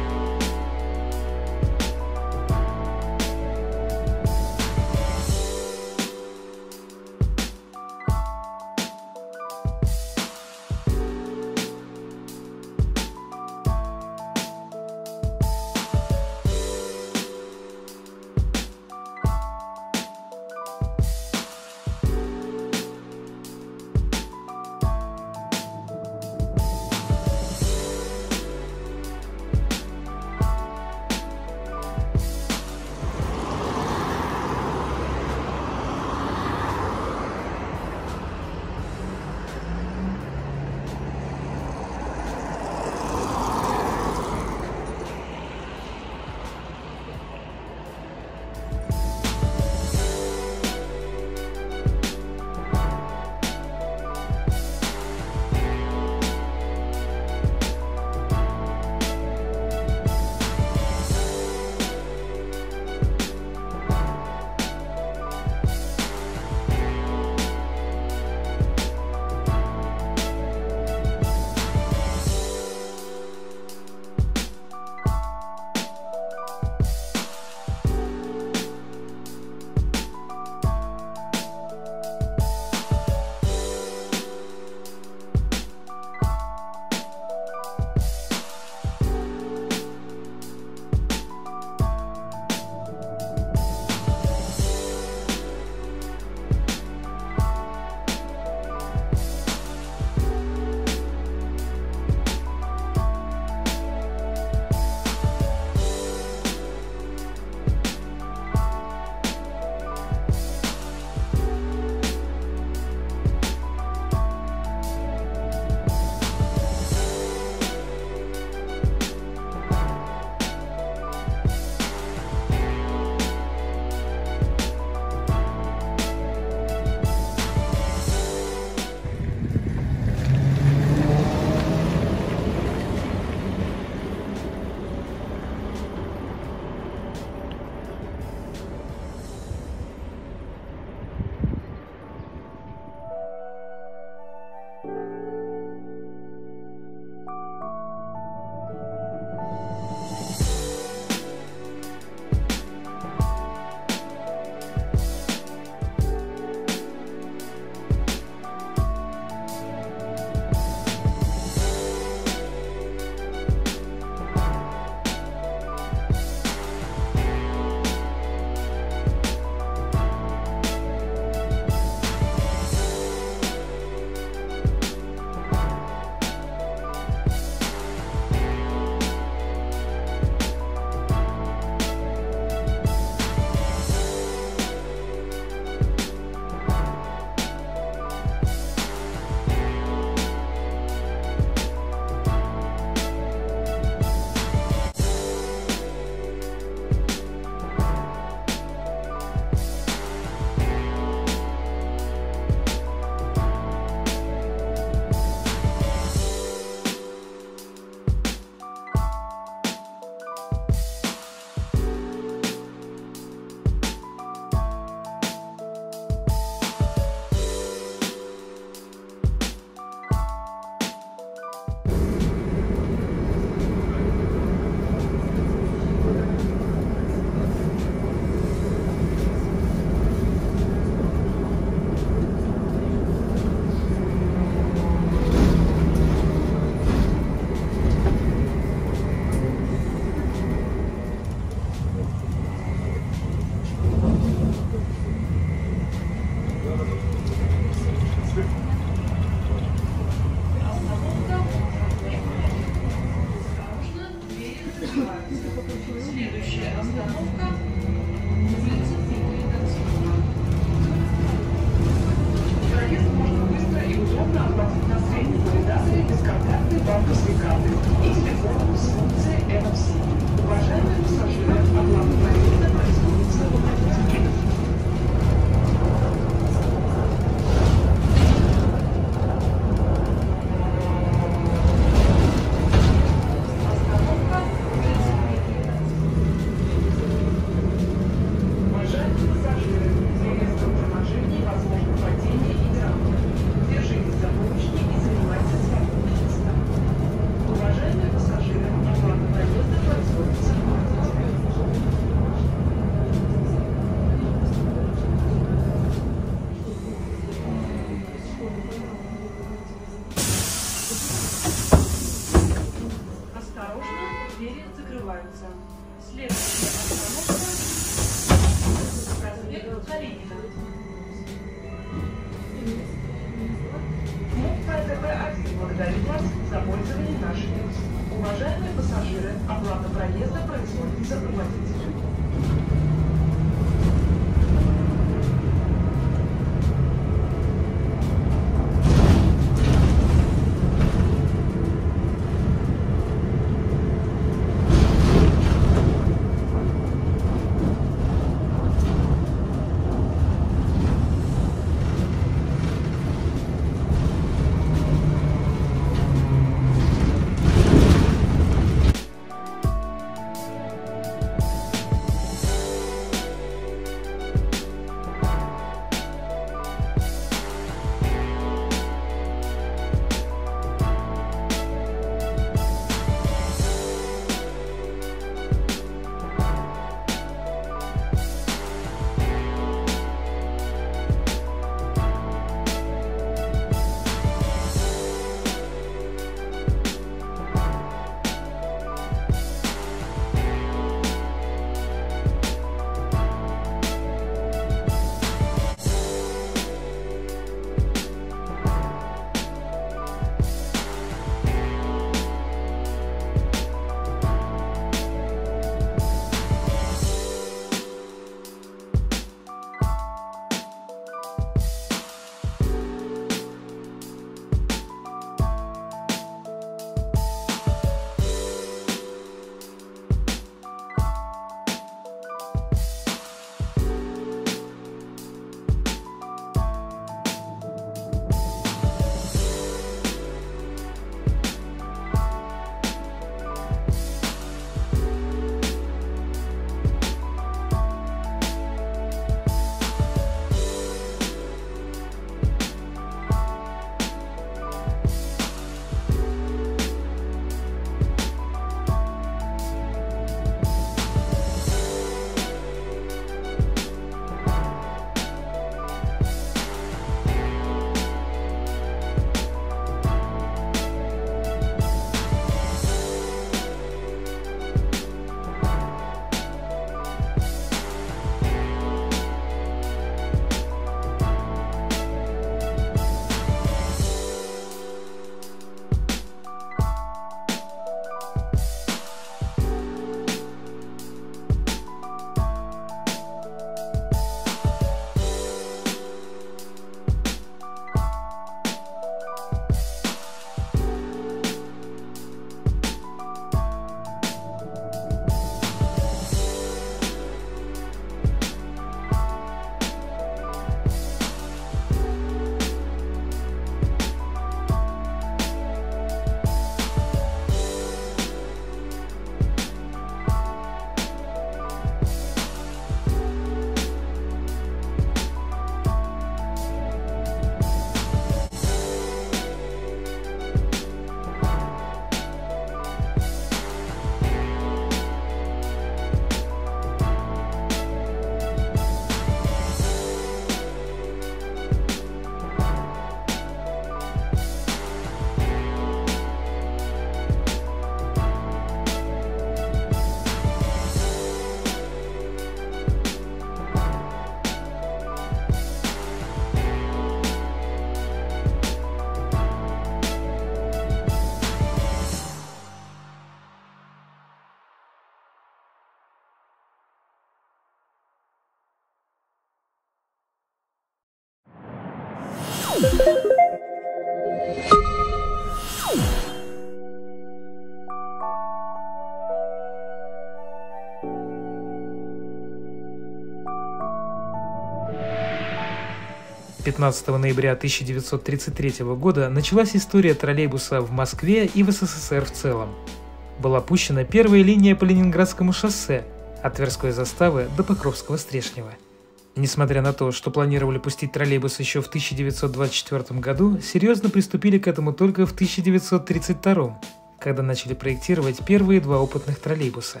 пятнадцатого ноября тысяча девятьсот тридцать третьего года началась история троллейбуса в Москве и в СССР в целом. Была пущена первая линия по Ленинградскому шоссе от Тверской заставы до Покровского-Стрешнева. Несмотря на то, что планировали пустить троллейбус еще в тысяча девятьсот двадцать четвёртом году, серьезно приступили к этому только в тысяча девятьсот тридцать втором, когда начали проектировать первые два опытных троллейбуса.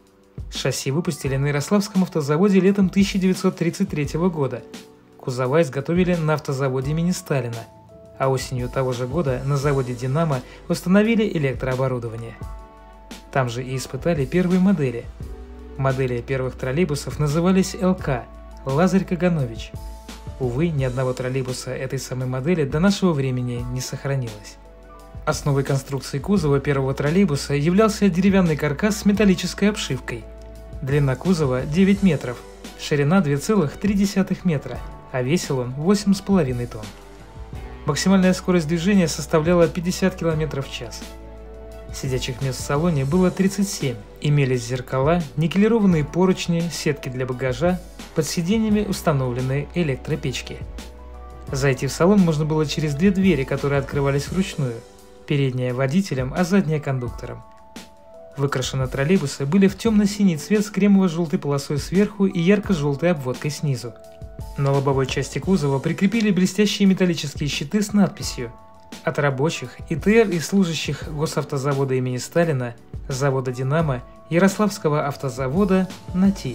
Шасси выпустили на Ярославском автозаводе летом тысяча девятьсот тридцать третьего года. Кузова изготовили на автозаводе имени Сталина, а осенью того же года на заводе «Динамо» установили электрооборудование. Там же и испытали первые модели. Модели первых троллейбусов назывались ЛК – Лазарь-Каганович. Увы, ни одного троллейбуса этой самой модели до нашего времени не сохранилось. Основой конструкции кузова первого троллейбуса являлся деревянный каркас с металлической обшивкой. Длина кузова девять метров, ширина две целых три десятых метра, а весил он восемь с половиной тонн. Максимальная скорость движения составляла пятьдесят километров в час. Сидячих мест в салоне было тридцать семь, имелись зеркала, никелированные поручни, сетки для багажа, под сиденьями установлены электропечки. Зайти в салон можно было через две двери, которые открывались вручную, передняя водителем, а задняя кондуктором. Выкрашены троллейбусы были в темно-синий цвет с кремово-желтой полосой сверху и ярко-желтой обводкой снизу. На лобовой части кузова прикрепили блестящие металлические щиты с надписью «От рабочих, ИТР и служащих Госавтозавода имени Сталина, завода «Динамо», Ярославского автозавода «НАТИ».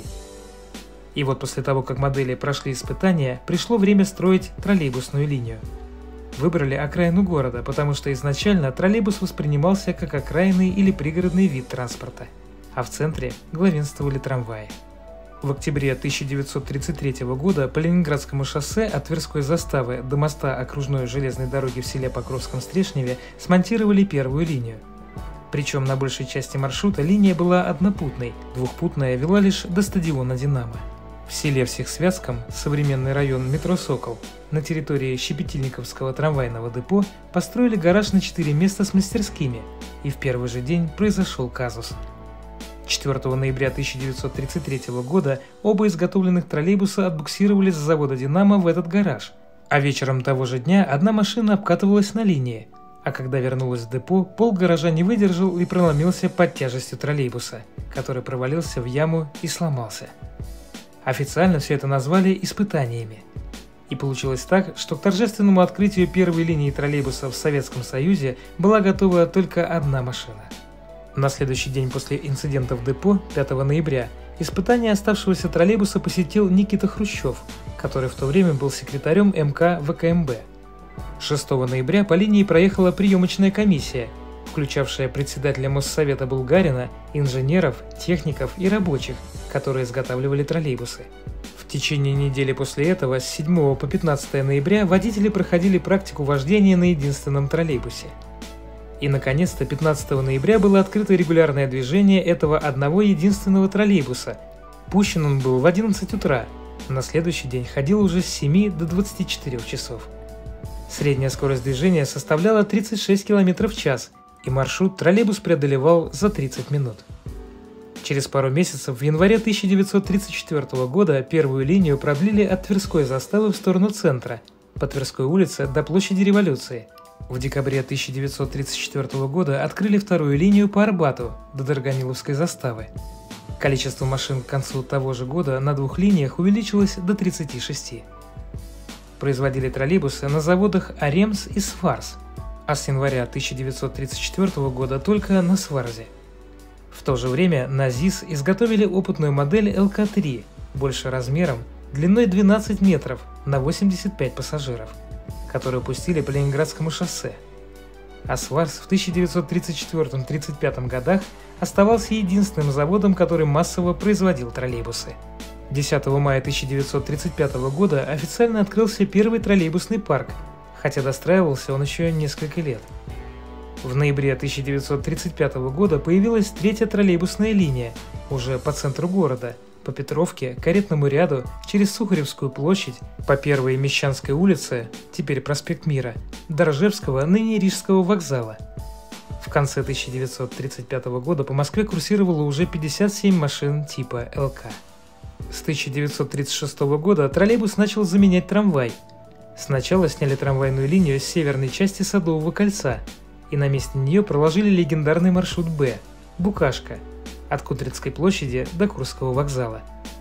И вот после того, как модели прошли испытания, пришло время строить троллейбусную линию. Выбрали окраину города, потому что изначально троллейбус воспринимался как окраинный или пригородный вид транспорта, а в центре главенствовали трамваи. В октябре тысяча девятьсот тридцать третьего года по Ленинградскому шоссе от Тверской заставы до моста окружной железной дороги в селе Покровском-Стрешневе смонтировали первую линию. Причем на большей части маршрута линия была однопутной, двухпутная вела лишь до стадиона «Динамо». В селе Всехсвязком, современный район метро «Сокол», на территории Щепетильниковского трамвайного депо построили гараж на четыре места с мастерскими, и в первый же день произошел казус. четвёртого ноября тысяча девятьсот тридцать третьего года оба изготовленных троллейбуса отбуксировали с завода «Динамо» в этот гараж, а вечером того же дня одна машина обкатывалась на линии, а когда вернулась в депо, пол гаража не выдержал и проломился под тяжестью троллейбуса, который провалился в яму и сломался. Официально все это назвали испытаниями. И получилось так, что к торжественному открытию первой линии троллейбуса в Советском Союзе была готова только одна машина. На следующий день после инцидента в депо, пятого ноября, испытание оставшегося троллейбуса посетил Никита Хрущев, который в то время был секретарем эм ка вэ ка эм бэ. шестого ноября по линии проехала приемочная комиссия, включавшая председателя Моссовета Булгарина, инженеров, техников и рабочих, которые изготавливали троллейбусы. В течение недели после этого, с седьмого по пятнадцатое ноября, водители проходили практику вождения на единственном троллейбусе. И, наконец-то, пятнадцатого ноября было открыто регулярное движение этого одного единственного троллейбуса. Пущен он был в одиннадцать утра, на следующий день ходил уже с семи до двадцати четырёх часов. Средняя скорость движения составляла тридцать шесть километров в час, и маршрут троллейбус преодолевал за тридцать минут. Через пару месяцев, в январе тысяча девятьсот тридцать четвёртого года, первую линию продлили от Тверской заставы в сторону центра, по Тверской улице до площади Революции. В декабре тысяча девятьсот тридцать четвёртого года открыли вторую линию по Арбату до Дорогомиловской заставы. Количество машин к концу того же года на двух линиях увеличилось до тридцати шести. Производили троллейбусы на заводах «Аремс» и «Сварз», а с января тысяча девятьсот тридцать четвёртого года только на «Сварзе». В то же время на ЗИС изготовили опытную модель эл ка три, больше размером, длиной двенадцать метров, на восемьдесят пять пассажиров, которую пустили по Ленинградскому шоссе. А «Сварз» в тысяча девятьсот тридцать четвёртом — тридцать пятом годах оставался единственным заводом, который массово производил троллейбусы. десятого мая тысяча девятьсот тридцать пятого года официально открылся первый троллейбусный парк, хотя достраивался он еще несколько лет. В ноябре тысяча девятьсот тридцать пятого года появилась третья троллейбусная линия, уже по центру города, по Петровке, Каретному ряду, через Сухаревскую площадь, по Первой Мещанской улице, теперь проспект Мира, до Ржевского, ныне Рижского вокзала. В конце тысяча девятьсот тридцать пятого года по Москве курсировало уже пятьдесят семь машин типа эл ка. С тысяча девятьсот тридцать шестого года троллейбус начал заменять трамвай. Сначала сняли трамвайную линию с северной части Садового кольца, и на месте нее проложили легендарный маршрут «Б» – «Букашка», от Кудрицкой площади до Курского вокзала.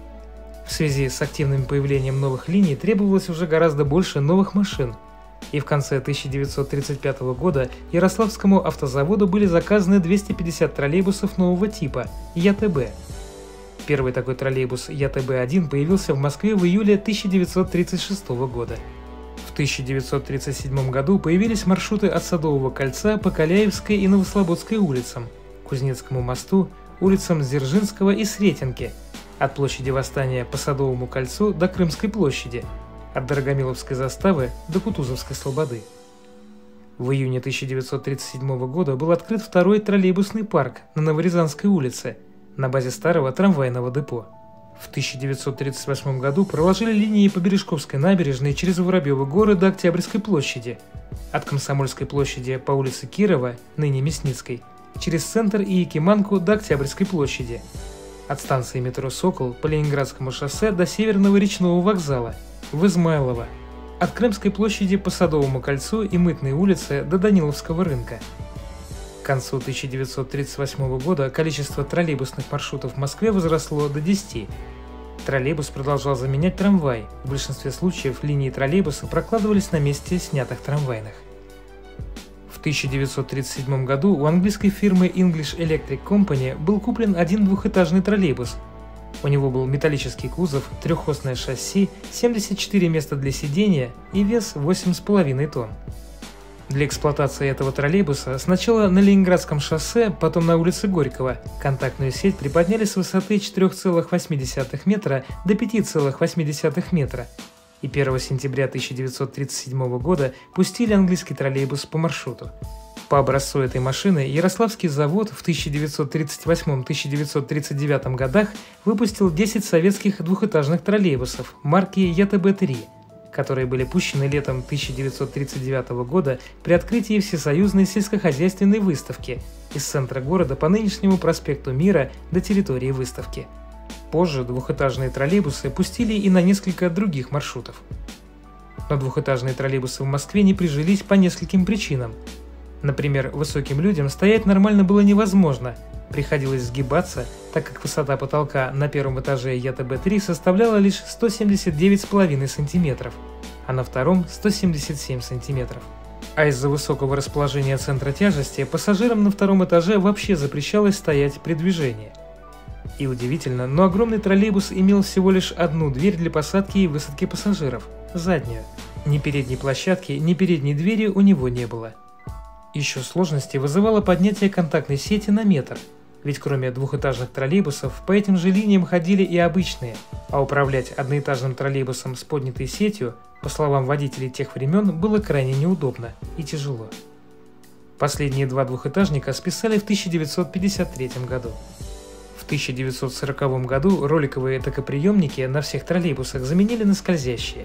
В связи с активным появлением новых линий требовалось уже гораздо больше новых машин, и в конце тысяча девятьсот тридцать пятого года Ярославскому автозаводу были заказаны двести пятьдесят троллейбусов нового типа – Я Тэ Бэ. Первый такой троллейбус Я Тэ Бэ один появился в Москве в июле тысяча девятьсот тридцать шестого года. В тысяча девятьсот тридцать седьмом году появились маршруты от Садового кольца по Каляевской и Новослободской улицам, Кузнецкому мосту, улицам Дзержинского и Сретенки, от площади Восстания по Садовому кольцу до Крымской площади, от Дорогомиловской заставы до Кутузовской слободы. В июне тысяча девятьсот тридцать седьмого года был открыт второй троллейбусный парк на Новорязанской улице, на базе старого трамвайного депо. В тысяча девятьсот тридцать восьмом году проложили линии по Бережковской набережной через Воробьевы горы до Октябрьской площади, от Комсомольской площади по улице Кирова, ныне Мясницкой, через центр и Якиманку до Октябрьской площади, от станции метро «Сокол» по Ленинградскому шоссе до Северного речного вокзала, в Измайлово, от Крымской площади по Садовому кольцу и Мытной улице до Даниловского рынка. К концу тысяча девятьсот тридцать восьмого года количество троллейбусных маршрутов в Москве возросло до десяти. Троллейбус продолжал заменять трамвай, в большинстве случаев линии троллейбуса прокладывались на месте снятых трамвайных. В тысяча девятьсот тридцать седьмом году у английской фирмы English Electric Company был куплен один двухэтажный троллейбус. У него был металлический кузов, трехосное шасси, семьдесят четыре места для сидения и вес восемь с половиной тонн. Для эксплуатации этого троллейбуса сначала на Ленинградском шоссе, потом на улице Горького контактную сеть приподняли с высоты четыре целых восемь десятых метра до пять целых восемь десятых метра, и первого сентября тысяча девятьсот тридцать седьмого года пустили английский троллейбус по маршруту. По образцу этой машины Ярославский завод в тысяча девятьсот тридцать восьмом — тысяча девятьсот тридцать девятом годах выпустил десять советских двухэтажных троллейбусов марки Я Тэ Бэ три, которые были пущены летом тысяча девятьсот тридцать девятого года при открытии Всесоюзной сельскохозяйственной выставки из центра города по нынешнему проспекту Мира до территории выставки. Позже двухэтажные троллейбусы пустили и на несколько других маршрутов. Но двухэтажные троллейбусы в Москве не прижились по нескольким причинам. Например, высоким людям стоять нормально было невозможно, приходилось сгибаться, так как высота потолка на первом этаже Я Тэ Бэ три составляла лишь сто семьдесят девять целых пять десятых сантиметров, а на втором – сто семьдесят семь сантиметров. А из-за высокого расположения центра тяжести пассажирам на втором этаже вообще запрещалось стоять при движении. И удивительно, но огромный троллейбус имел всего лишь одну дверь для посадки и высадки пассажиров – заднюю. Ни передней площадки, ни передней двери у него не было. Еще сложности вызывало поднятие контактной сети на метр, ведь кроме двухэтажных троллейбусов по этим же линиям ходили и обычные, а управлять одноэтажным троллейбусом с поднятой сетью, по словам водителей тех времен, было крайне неудобно и тяжело. Последние два двухэтажника списали в тысяча девятьсот пятьдесят третьем году. В тысяча девятьсот сороковом году роликовые токоприемники на всех троллейбусах заменили на скользящие.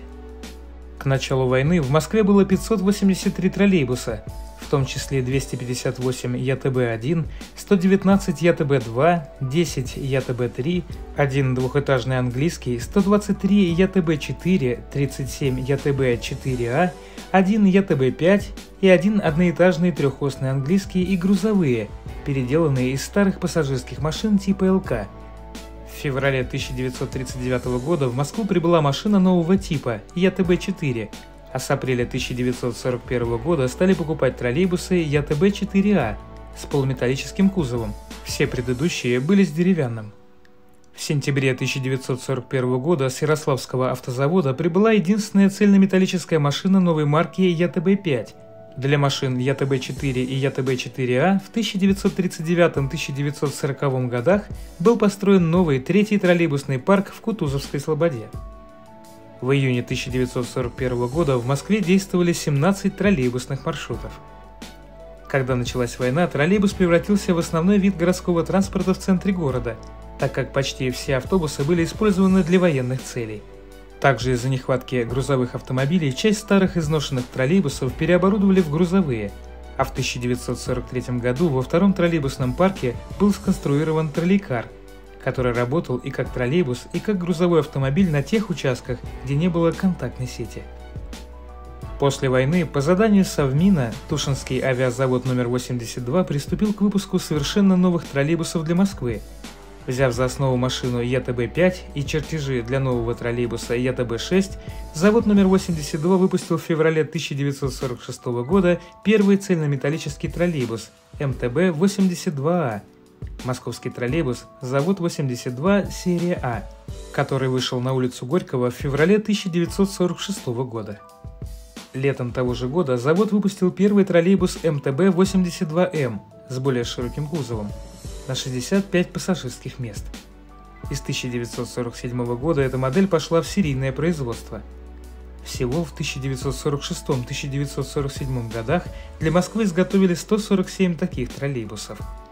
К началу войны в Москве было пятьсот восемьдесят три троллейбуса, в том числе двести пятьдесят восемь Я Тэ Бэ один, сто девятнадцать Я Тэ Бэ два, десять Я Тэ Бэ три, один двухэтажный английский, сто двадцать три Я Тэ Бэ четыре, тридцать семь Я Тэ Бэ четыре А, один Я Тэ Бэ пять и один одноэтажный трехосный английский и грузовые, переделанные из старых пассажирских машин типа Эл Ка. В феврале тысяча девятьсот тридцать девятого года в Москву прибыла машина нового типа Я Тэ Бэ четыре, а с апреля тысяча девятьсот сорок первого года стали покупать троллейбусы Я Тэ Бэ четыре А с полуметаллическим кузовом, все предыдущие были с деревянным. В сентябре тысяча девятьсот сорок первого года с Ярославского автозавода прибыла единственная цельнометаллическая машина новой марки Я Тэ Бэ пять. Для машин Я Тэ Бэ четыре и Я Тэ Бэ четыре А в тысяча девятьсот тридцать девятом — тысяча девятьсот сороковом годах был построен новый третий троллейбусный парк в Кутузовской Слободе. В июне тысяча девятьсот сорок первого года в Москве действовали семнадцать троллейбусных маршрутов. Когда началась война, троллейбус превратился в основной вид городского транспорта в центре города, так как почти все автобусы были использованы для военных целей. Также из-за нехватки грузовых автомобилей часть старых изношенных троллейбусов переоборудовали в грузовые, а в тысяча девятьсот сорок третьем году во втором троллейбусном парке был сконструирован троллейкар, который работал и как троллейбус, и как грузовой автомобиль на тех участках, где не было контактной сети. После войны по заданию Совмина Тушинский авиазавод номер восемьдесят два приступил к выпуску совершенно новых троллейбусов для Москвы. Взяв за основу машину Я Тэ Бэ пять и чертежи для нового троллейбуса Я Тэ Бэ шесть, завод номер восемьдесят два выпустил в феврале тысяча девятьсот сорок шестого года первый цельнометаллический троллейбус Эм Тэ Бэ восемьдесят два А, московский троллейбус, завод восемьдесят два, серия А, который вышел на улицу Горького в феврале тысяча девятьсот сорок шестого года. Летом того же года завод выпустил первый троллейбус Эм Тэ Бэ восемьдесят два Эм с более широким кузовом, на шестьдесят пять пассажирских мест. И с тысяча девятьсот сорок седьмого года эта модель пошла в серийное производство. Всего в тысяча девятьсот сорок шестом — тысяча девятьсот сорок седьмом годах для Москвы изготовили сто сорок семь таких троллейбусов. В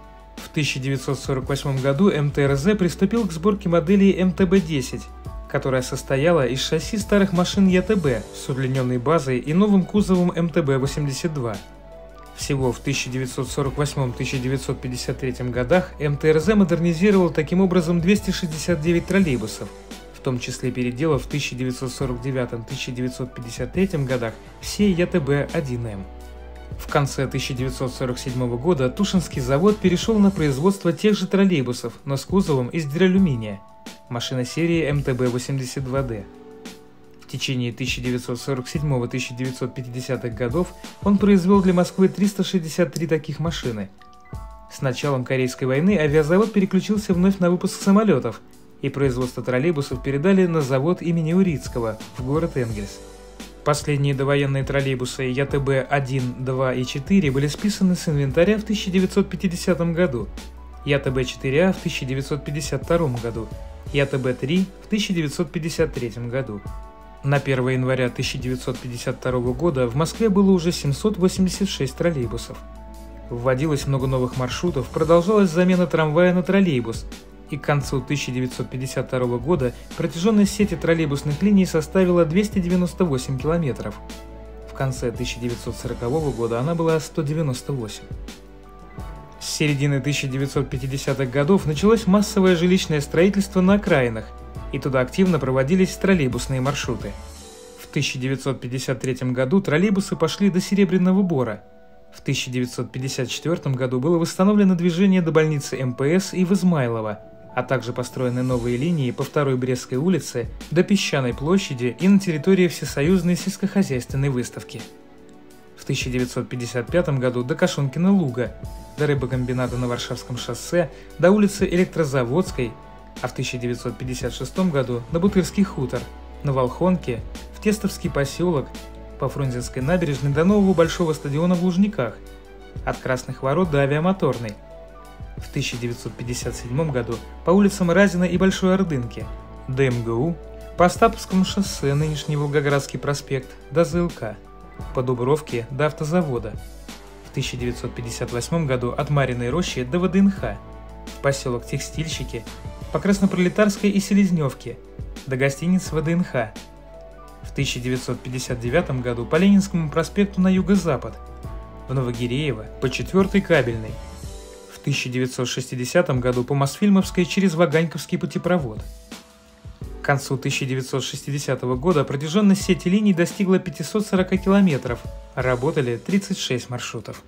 В тысяча девятьсот сорок восьмом году эм тэ эр зэ приступил к сборке модели эм тэ бэ десять, которая состояла из шасси старых машин я тэ бэ с удлиненной базой и новым кузовом эм тэ бэ восемьдесят два. Всего в тысяча девятьсот сорок восьмом — тысяча девятьсот пятьдесят третьем годах эм тэ эр зэ модернизировал таким образом двести шестьдесят девять троллейбусов, в том числе переделав в тысяча девятьсот сорок девятом — тысяча девятьсот пятьдесят третьем годах все я тэ бэ один эм. В конце тысяча девятьсот сорок седьмого года Тушинский завод перешел на производство тех же троллейбусов, но с кузовом из дюралюминия, машина серии эм тэ бэ восемьдесят два дэ. В течение тысяча девятьсот сорок седьмого — тысяча девятьсот пятидесятых годов он произвел для Москвы триста шестьдесят три таких машины. С началом Корейской войны авиазавод переключился вновь на выпуск самолетов, и производство троллейбусов передали на завод имени Урицкого в город Энгельс. Последние довоенные троллейбусы я тэ бэ один, два и четыре были списаны с инвентаря в тысяча девятьсот пятидесятом году, я тэ бэ четыре а в тысяча девятьсот пятьдесят втором году, я тэ бэ три в тысяча девятьсот пятьдесят третьем году. На первое января тысяча девятьсот пятьдесят второго года в Москве было уже семьсот восемьдесят шесть троллейбусов. Вводилось много новых маршрутов, продолжалась замена трамвая на троллейбус, и к концу тысяча девятьсот пятьдесят второго года протяженность сети троллейбусных линий составила двести девяносто восемь километров. В конце тысяча девятьсот сорокового года она была сто девяносто восемь. С середины тысяча девятьсот пятидесятых годов началось массовое жилищное строительство на окраинах, и туда активно проводились троллейбусные маршруты. В тысяча девятьсот пятьдесят третьем году троллейбусы пошли до Серебряного Бора. В тысяча девятьсот пятьдесят четвёртом году было восстановлено движение до больницы эм пэ эс и в Измайлово, а также построены новые линии по второй Брестской улице до Песчаной площади и на территории Всесоюзной сельскохозяйственной выставки. В тысяча девятьсот пятьдесят пятом году до Кашонкина луга, до рыбокомбината на Варшавском шоссе, до улицы Электрозаводской, а в тысяча девятьсот пятьдесят шестом году на Бутырский хутор, на Волхонке, в Тестовский поселок, по Фрунзенской набережной до нового большого стадиона в Лужниках, от Красных ворот до Авиамоторной. В тысяча девятьсот пятьдесят седьмом году по улицам Разина и Большой Ордынки, до эм гэ у, по Остаповскому шоссе, нынешний Волгоградский проспект, до зэ эл ка, по Дубровке до автозавода. В тысяча девятьсот пятьдесят восьмом году от Мариной рощи до вэ дэ эн ха, в поселок Текстильщики, по Краснопролетарской и Селезневке, до гостиниц вэ дэ эн ха. В тысяча девятьсот пятьдесят девятом году по Ленинскому проспекту на юго-запад, в Новогиреево по четвёртой Кабельной. В тысяча девятьсот шестидесятом году по Мосфильмовской через Ваганьковский путепровод. К концу тысяча девятьсот шестидесятого года протяженность сети линий достигла пятисот сорока километров, а работали тридцать шесть маршрутов.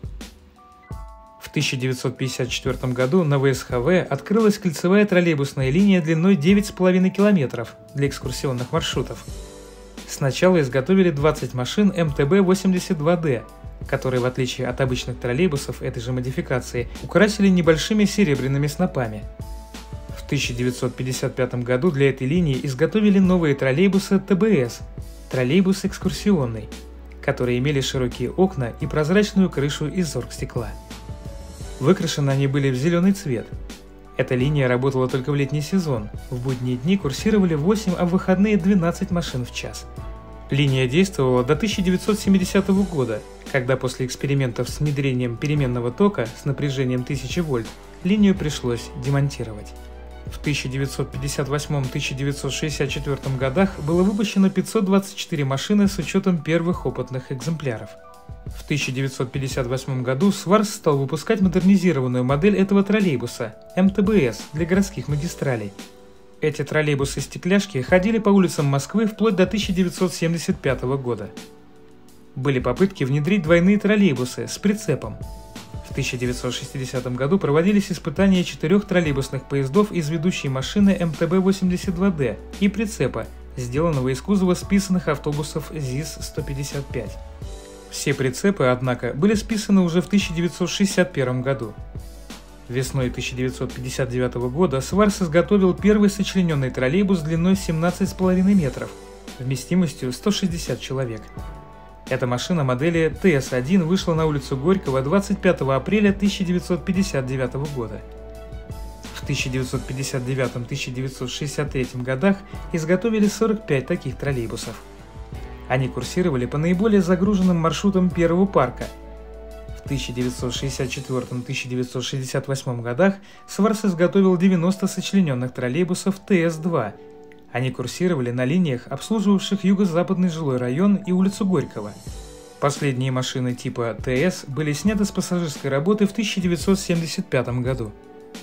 В тысяча девятьсот пятьдесят четвёртом году на вэ эс ха вэ открылась кольцевая троллейбусная линия длиной девять с половиной километров для экскурсионных маршрутов. Сначала изготовили двадцать машин эм тэ бэ восемьдесят два дэ, которые, в отличие от обычных троллейбусов этой же модификации, украсили небольшими серебряными снопами. В тысяча девятьсот пятьдесят пятом году для этой линии изготовили новые троллейбусы тэ бэ эс, троллейбус экскурсионный, которые имели широкие окна и прозрачную крышу из оргстекла. Выкрашены они были в зеленый цвет. Эта линия работала только в летний сезон, в будние дни курсировали восемь, а в выходные двенадцать машин в час. Линия действовала до тысяча девятьсот семидесятого года, когда после экспериментов с внедрением переменного тока с напряжением тысяча вольт линию пришлось демонтировать. В тысяча девятьсот пятьдесят восьмом — тысяча девятьсот шестьдесят четвёртом годах было выпущено пятьсот двадцать четыре машины с учетом первых опытных экземпляров. В тысяча девятьсот пятьдесят восьмом году Сварс стал выпускать модернизированную модель этого троллейбуса эм тэ бэ эс для городских магистралей. Эти троллейбусы-стекляшки ходили по улицам Москвы вплоть до тысяча девятьсот семьдесят пятого года. Были попытки внедрить двойные троллейбусы с прицепом. В тысяча девятьсот шестидесятом году проводились испытания четырех троллейбусных поездов из ведущей машины эм тэ бэ восемьдесят два дэ и прицепа, сделанного из кузова списанных автобусов ЗИС сто пятьдесят пять. Все прицепы, однако, были списаны уже в тысяча девятьсот шестьдесят первом году. Весной тысяча девятьсот пятьдесят девятого года Сварс изготовил первый сочлененный троллейбус длиной семнадцать с половиной метров, вместимостью сто шестьдесят человек. Эта машина модели тэ эс один вышла на улицу Горького двадцать пятого апреля тысяча девятьсот пятьдесят девятого года. В тысяча девятьсот пятьдесят девятом — тысяча девятьсот шестьдесят третьем годах изготовили сорок пять таких троллейбусов. Они курсировали по наиболее загруженным маршрутам первого парка. В тысяча девятьсот шестьдесят четвёртом — тысяча девятьсот шестьдесят восьмом годах Сварс изготовил девяносто сочлененных троллейбусов Т С два. Они курсировали на линиях, обслуживавших юго-западный жилой район и улицу Горького. Последние машины типа Т С были сняты с пассажирской работы в тысяча девятьсот семьдесят пятом году.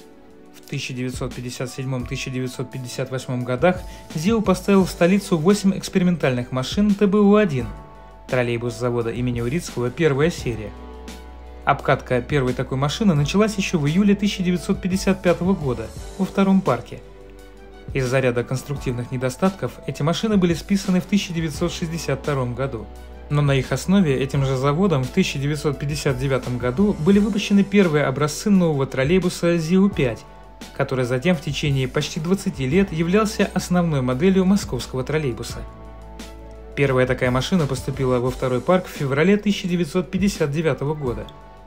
В тысяча девятьсот пятьдесят седьмом — тысяча девятьсот пятьдесят восьмом годах ЗИУ поставил в столицу восемь экспериментальных машин Т Б У один, троллейбус завода имени Урицкого, первая серия. Обкатка первой такой машины началась еще в июле тысяча девятьсот пятьдесят пятого года во втором парке. Из-за ряда конструктивных недостатков эти машины были списаны в тысяча девятьсот шестьдесят втором году. Но на их основе этим же заводом в тысяча девятьсот пятьдесят девятом году были выпущены первые образцы нового троллейбуса ЗИУ пять, который затем в течение почти двадцати лет являлся основной моделью московского троллейбуса. Первая такая машина поступила во второй парк в феврале тысяча девятьсот пятьдесят девятого года.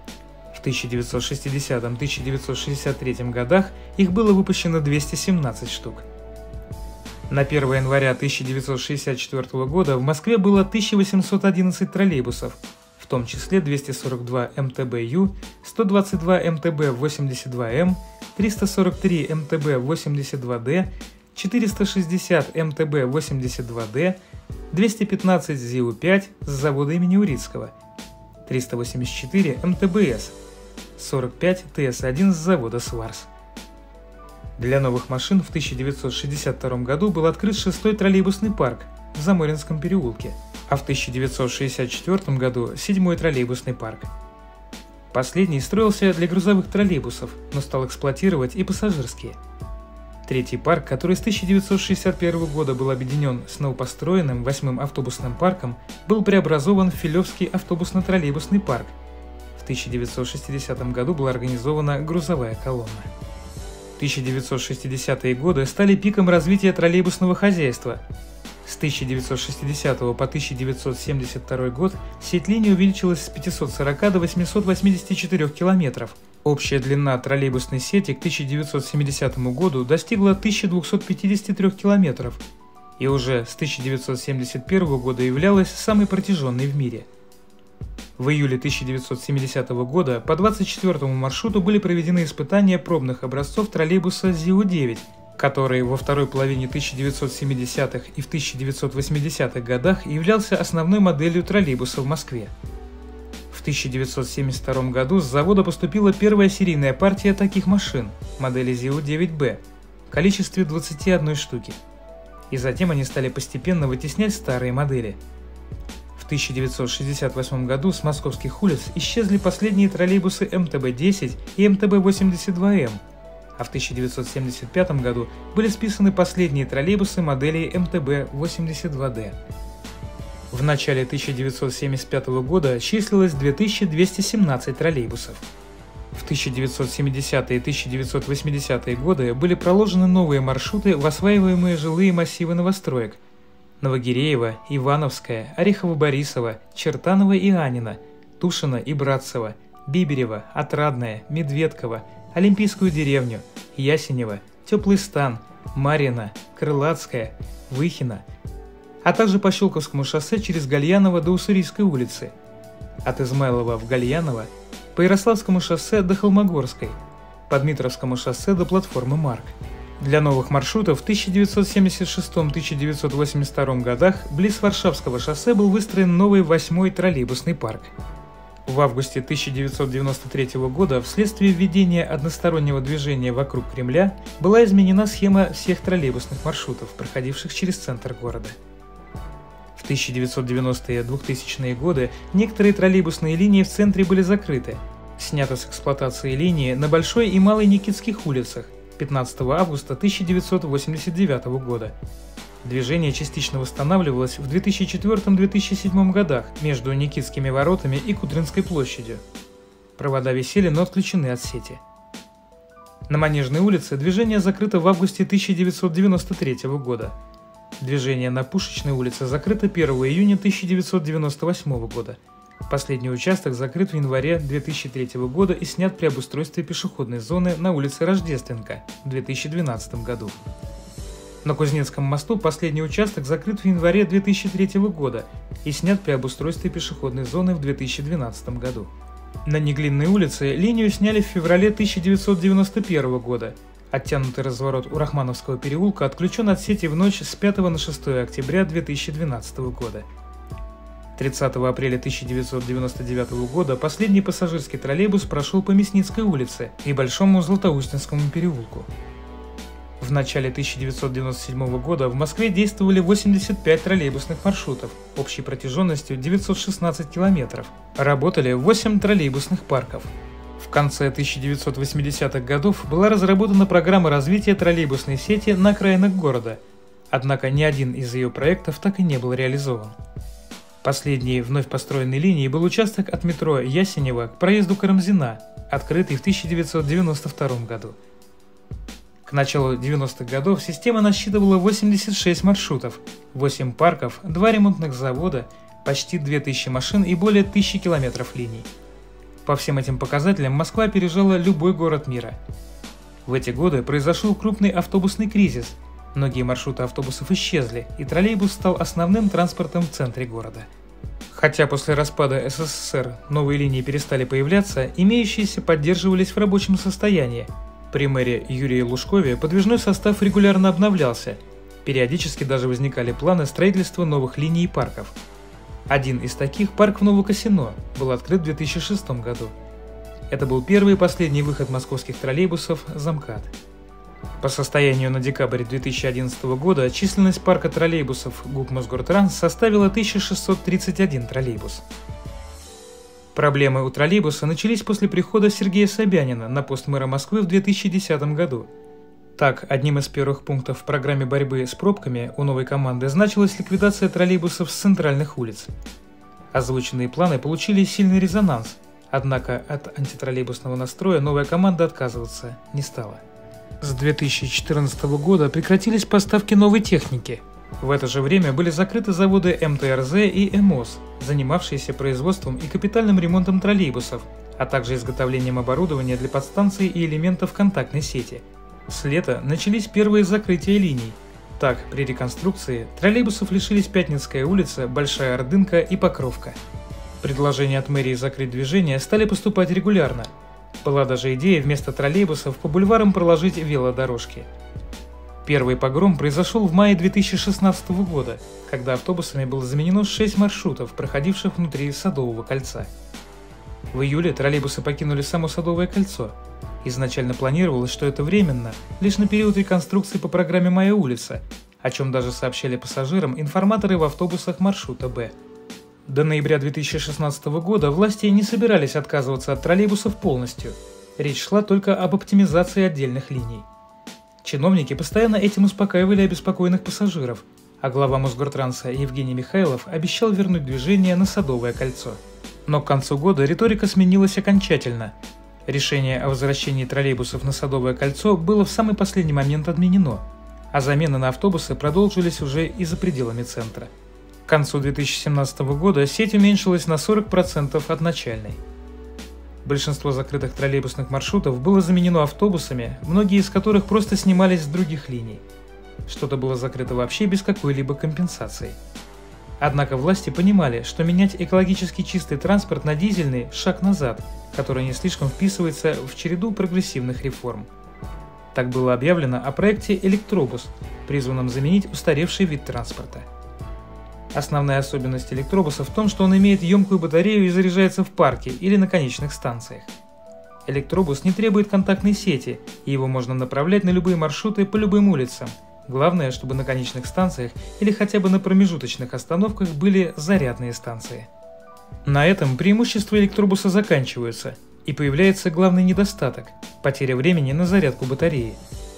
В тысяча девятьсот шестидесятом — тысяча девятьсот шестьдесят третьем годах их было выпущено двести семнадцать штук. На первое января тысяча девятьсот шестьдесят четвёртого года в Москве было тысяча восемьсот одиннадцать троллейбусов, в том числе двести сорок два М Т Б Ю, сто двадцать два М Т Б восемьдесят два М, триста сорок три М Т Б восемьдесят два Д, четыреста шестьдесят М Т Б восемьдесят два Д, двести пятнадцать ЗИУ пять с завода имени Урицкого, триста восемьдесят четыре М Т Б С, сорок пять Т С один с завода Сварс. Для новых машин в тысяча девятьсот шестьдесят втором году был открыт шестой троллейбусный парк в Заморинском переулке, а в тысяча девятьсот шестьдесят четвёртом году седьмой троллейбусный парк. Последний строился для грузовых троллейбусов, но стал эксплуатировать и пассажирские. Третий парк, который с тысяча девятьсот шестьдесят первого года был объединен с новопостроенным восьмым автобусным парком, был преобразован в Филевский автобусно-троллейбусный парк. В тысяча девятьсот шестидесятом году была организована грузовая колонна. тысяча девятьсот шестидесятые годы стали пиком развития троллейбусного хозяйства. С тысяча девятьсот шестидесятого по тысяча девятьсот семьдесят второй год сеть линий увеличилась с пятисот сорока до восьмисот восьмидесяти четырёх километров. Общая длина троллейбусной сети к тысяча девятьсот семидесятому году достигла тысячи двухсот пятидесяти трёх километров и уже с тысяча девятьсот семьдесят первого года являлась самой протяженной в мире. В июле тысяча девятьсот семидесятого года по двадцать четвёртому маршруту были проведены испытания пробных образцов троллейбуса ЗИУ девять, который во второй половине тысяча девятьсот семидесятых и в тысяча девятьсот восьмидесятых годах являлся основной моделью троллейбуса в Москве. В тысяча девятьсот семьдесят втором году с завода поступила первая серийная партия таких машин, модели ЗИУ девять Б, в количестве двадцати одной штуки. И затем они стали постепенно вытеснять старые модели. В тысяча девятьсот шестьдесят восьмом году с московских улиц исчезли последние троллейбусы М Т Б десять и М Т Б восемьдесят два М, а в тысяча девятьсот семьдесят пятом году были списаны последние троллейбусы моделей М Т Б восемьдесят два Д. В начале тысяча девятьсот семьдесят пятого года числилось две тысячи двести семнадцать троллейбусов. В тысяча девятьсот семидесятые и тысяча девятьсот восьмидесятые годы были проложены новые маршруты в осваиваемые жилые массивы новостроек: Новогиреево, Ивановская, Орехово-Борисово, Чертаново и Анина, Тушино и Братцево, Биберево, Отрадное, Медведково, Олимпийскую деревню, Ясенево, Теплый стан, Марьино, Крылатская, Выхино, а также по Щелковскому шоссе через Гальяново до Уссурийской улицы, от Измайлова в Гальяново, по Ярославскому шоссе до Холмогорской, по Дмитровскому шоссе до платформы Марк. Для новых маршрутов в тысяча девятьсот семьдесят шестом — тысяча девятьсот восемьдесят втором годах близ Варшавского шоссе был выстроен новый восьмой троллейбусный парк. В августе тысяча девятьсот девяносто третьего года вследствие введения одностороннего движения вокруг Кремля была изменена схема всех троллейбусных маршрутов, проходивших через центр города. В тысяча девятьсот девяностые — двухтысячные годы некоторые троллейбусные линии в центре были закрыты. Снято с эксплуатации линии на Большой и Малой Никитских улицах пятнадцатого августа тысяча девятьсот восемьдесят девятого года. Движение частично восстанавливалось в две тысячи четвёртом — две тысячи седьмом годах между Никитскими воротами и Кудринской площадью. Провода висели, но отключены от сети. На Манежной улице движение закрыто в августе тысяча девятьсот девяносто третьего года. Движение на Пушечной улице закрыто первого июня тысяча девятьсот девяносто восьмого года. Последний участок закрыт в январе две тысячи третьего года и снят при обустройстве пешеходной зоны на улице Рождественка в две тысячи двенадцатом году. На Кузнецком мосту последний участок закрыт в январе две тысячи третьего года и снят при обустройстве пешеходной зоны в две тысячи двенадцатом году. На Неглинной улице линию сняли в феврале тысяча девятьсот девяносто первого года. Оттянутый разворот у Рахмановского переулка отключен от сети в ночь с пятого на шестое октября две тысячи двенадцатого года. тридцатого апреля тысяча девятьсот девяносто девятого года последний пассажирский троллейбус прошел по Мясницкой улице и Большому Златоустинскому переулку. В начале тысяча девятьсот девяносто седьмого года в Москве действовали восемьдесят пять троллейбусных маршрутов общей протяженностью девятьсот шестнадцать километров. Работали восемь троллейбусных парков. В конце тысяча девятьсот восьмидесятых годов была разработана программа развития троллейбусной сети на окраинах города, однако ни один из ее проектов так и не был реализован. Последней вновь построенной линией был участок от метро Ясенево к проезду Карамзина, открытый в тысяча девятьсот девяносто втором году. К началу девяностых годов система насчитывала восемьдесят шесть маршрутов, восемь парков, два ремонтных завода, почти две тысячи машин и более тысячи километров линий. По всем этим показателям Москва опережала любой город мира. В эти годы произошел крупный автобусный кризис, многие маршруты автобусов исчезли, и троллейбус стал основным транспортом в центре города. Хотя после распада СССР новые линии перестали появляться, имеющиеся поддерживались в рабочем состоянии. При мэре Юрии Лужкове подвижной состав регулярно обновлялся, периодически даже возникали планы строительства новых линий и парков. Один из таких, парк в Новокосино, был открыт в две тысячи шестом году. Это был первый и последний выход московских троллейбусов «Замкат». По состоянию на декабрь две тысячи одиннадцатого года численность парка троллейбусов ГУП Мосгортранс составила тысяча шестьсот тридцать один троллейбус. Проблемы у троллейбуса начались после прихода Сергея Собянина на пост мэра Москвы в две тысячи десятом году. Так, одним из первых пунктов в программе борьбы с пробками у новой команды значилась ликвидация троллейбусов с центральных улиц. Озвученные планы получили сильный резонанс, однако от антитроллейбусного настроя новая команда отказываться не стала. С две тысячи четырнадцатого года прекратились поставки новой техники. В это же время были закрыты заводы эм тэ эр зэ и ЭМОС, занимавшиеся производством и капитальным ремонтом троллейбусов, а также изготовлением оборудования для подстанций и элементов контактной сети. С лета начались первые закрытия линий. Так, при реконструкции троллейбусов лишились Пятницкая улица, Большая Ордынка и Покровка. Предложения от мэрии закрыть движение стали поступать регулярно. Была даже идея вместо троллейбусов по бульварам проложить велодорожки. Первый погром произошел в мае две тысячи шестнадцатого года, когда автобусами было заменено шесть маршрутов, проходивших внутри Садового кольца. В июле троллейбусы покинули само Садовое кольцо. Изначально планировалось, что это временно, лишь на период реконструкции по программе «Моя улица», о чем даже сообщали пассажирам информаторы в автобусах маршрута «Б». До ноября две тысячи шестнадцатого года власти не собирались отказываться от троллейбусов полностью. Речь шла только об оптимизации отдельных линий. Чиновники постоянно этим успокаивали обеспокоенных пассажиров, а глава Мосгортранса Евгений Михайлов обещал вернуть движение на Садовое кольцо. Но к концу года риторика сменилась окончательно. Решение о возвращении троллейбусов на Садовое кольцо было в самый последний момент отменено, а замены на автобусы продолжились уже и за пределами центра. К концу две тысячи семнадцатого года сеть уменьшилась на сорок процентов от начальной. Большинство закрытых троллейбусных маршрутов было заменено автобусами, многие из которых просто снимались с других линий. Что-то было закрыто вообще без какой-либо компенсации. Однако власти понимали, что менять экологически чистый транспорт на дизельный – шаг назад, который не слишком вписывается в череду прогрессивных реформ. Так было объявлено о проекте «Электробус», призванном заменить устаревший вид транспорта. Основная особенность электробуса в том, что он имеет емкую батарею и заряжается в парке или на конечных станциях. Электробус не требует контактной сети, и его можно направлять на любые маршруты по любым улицам. Главное, чтобы на конечных станциях или хотя бы на промежуточных остановках были зарядные станции. На этом преимущества электробуса заканчиваются, и появляется главный недостаток – потеря времени на зарядку батареи.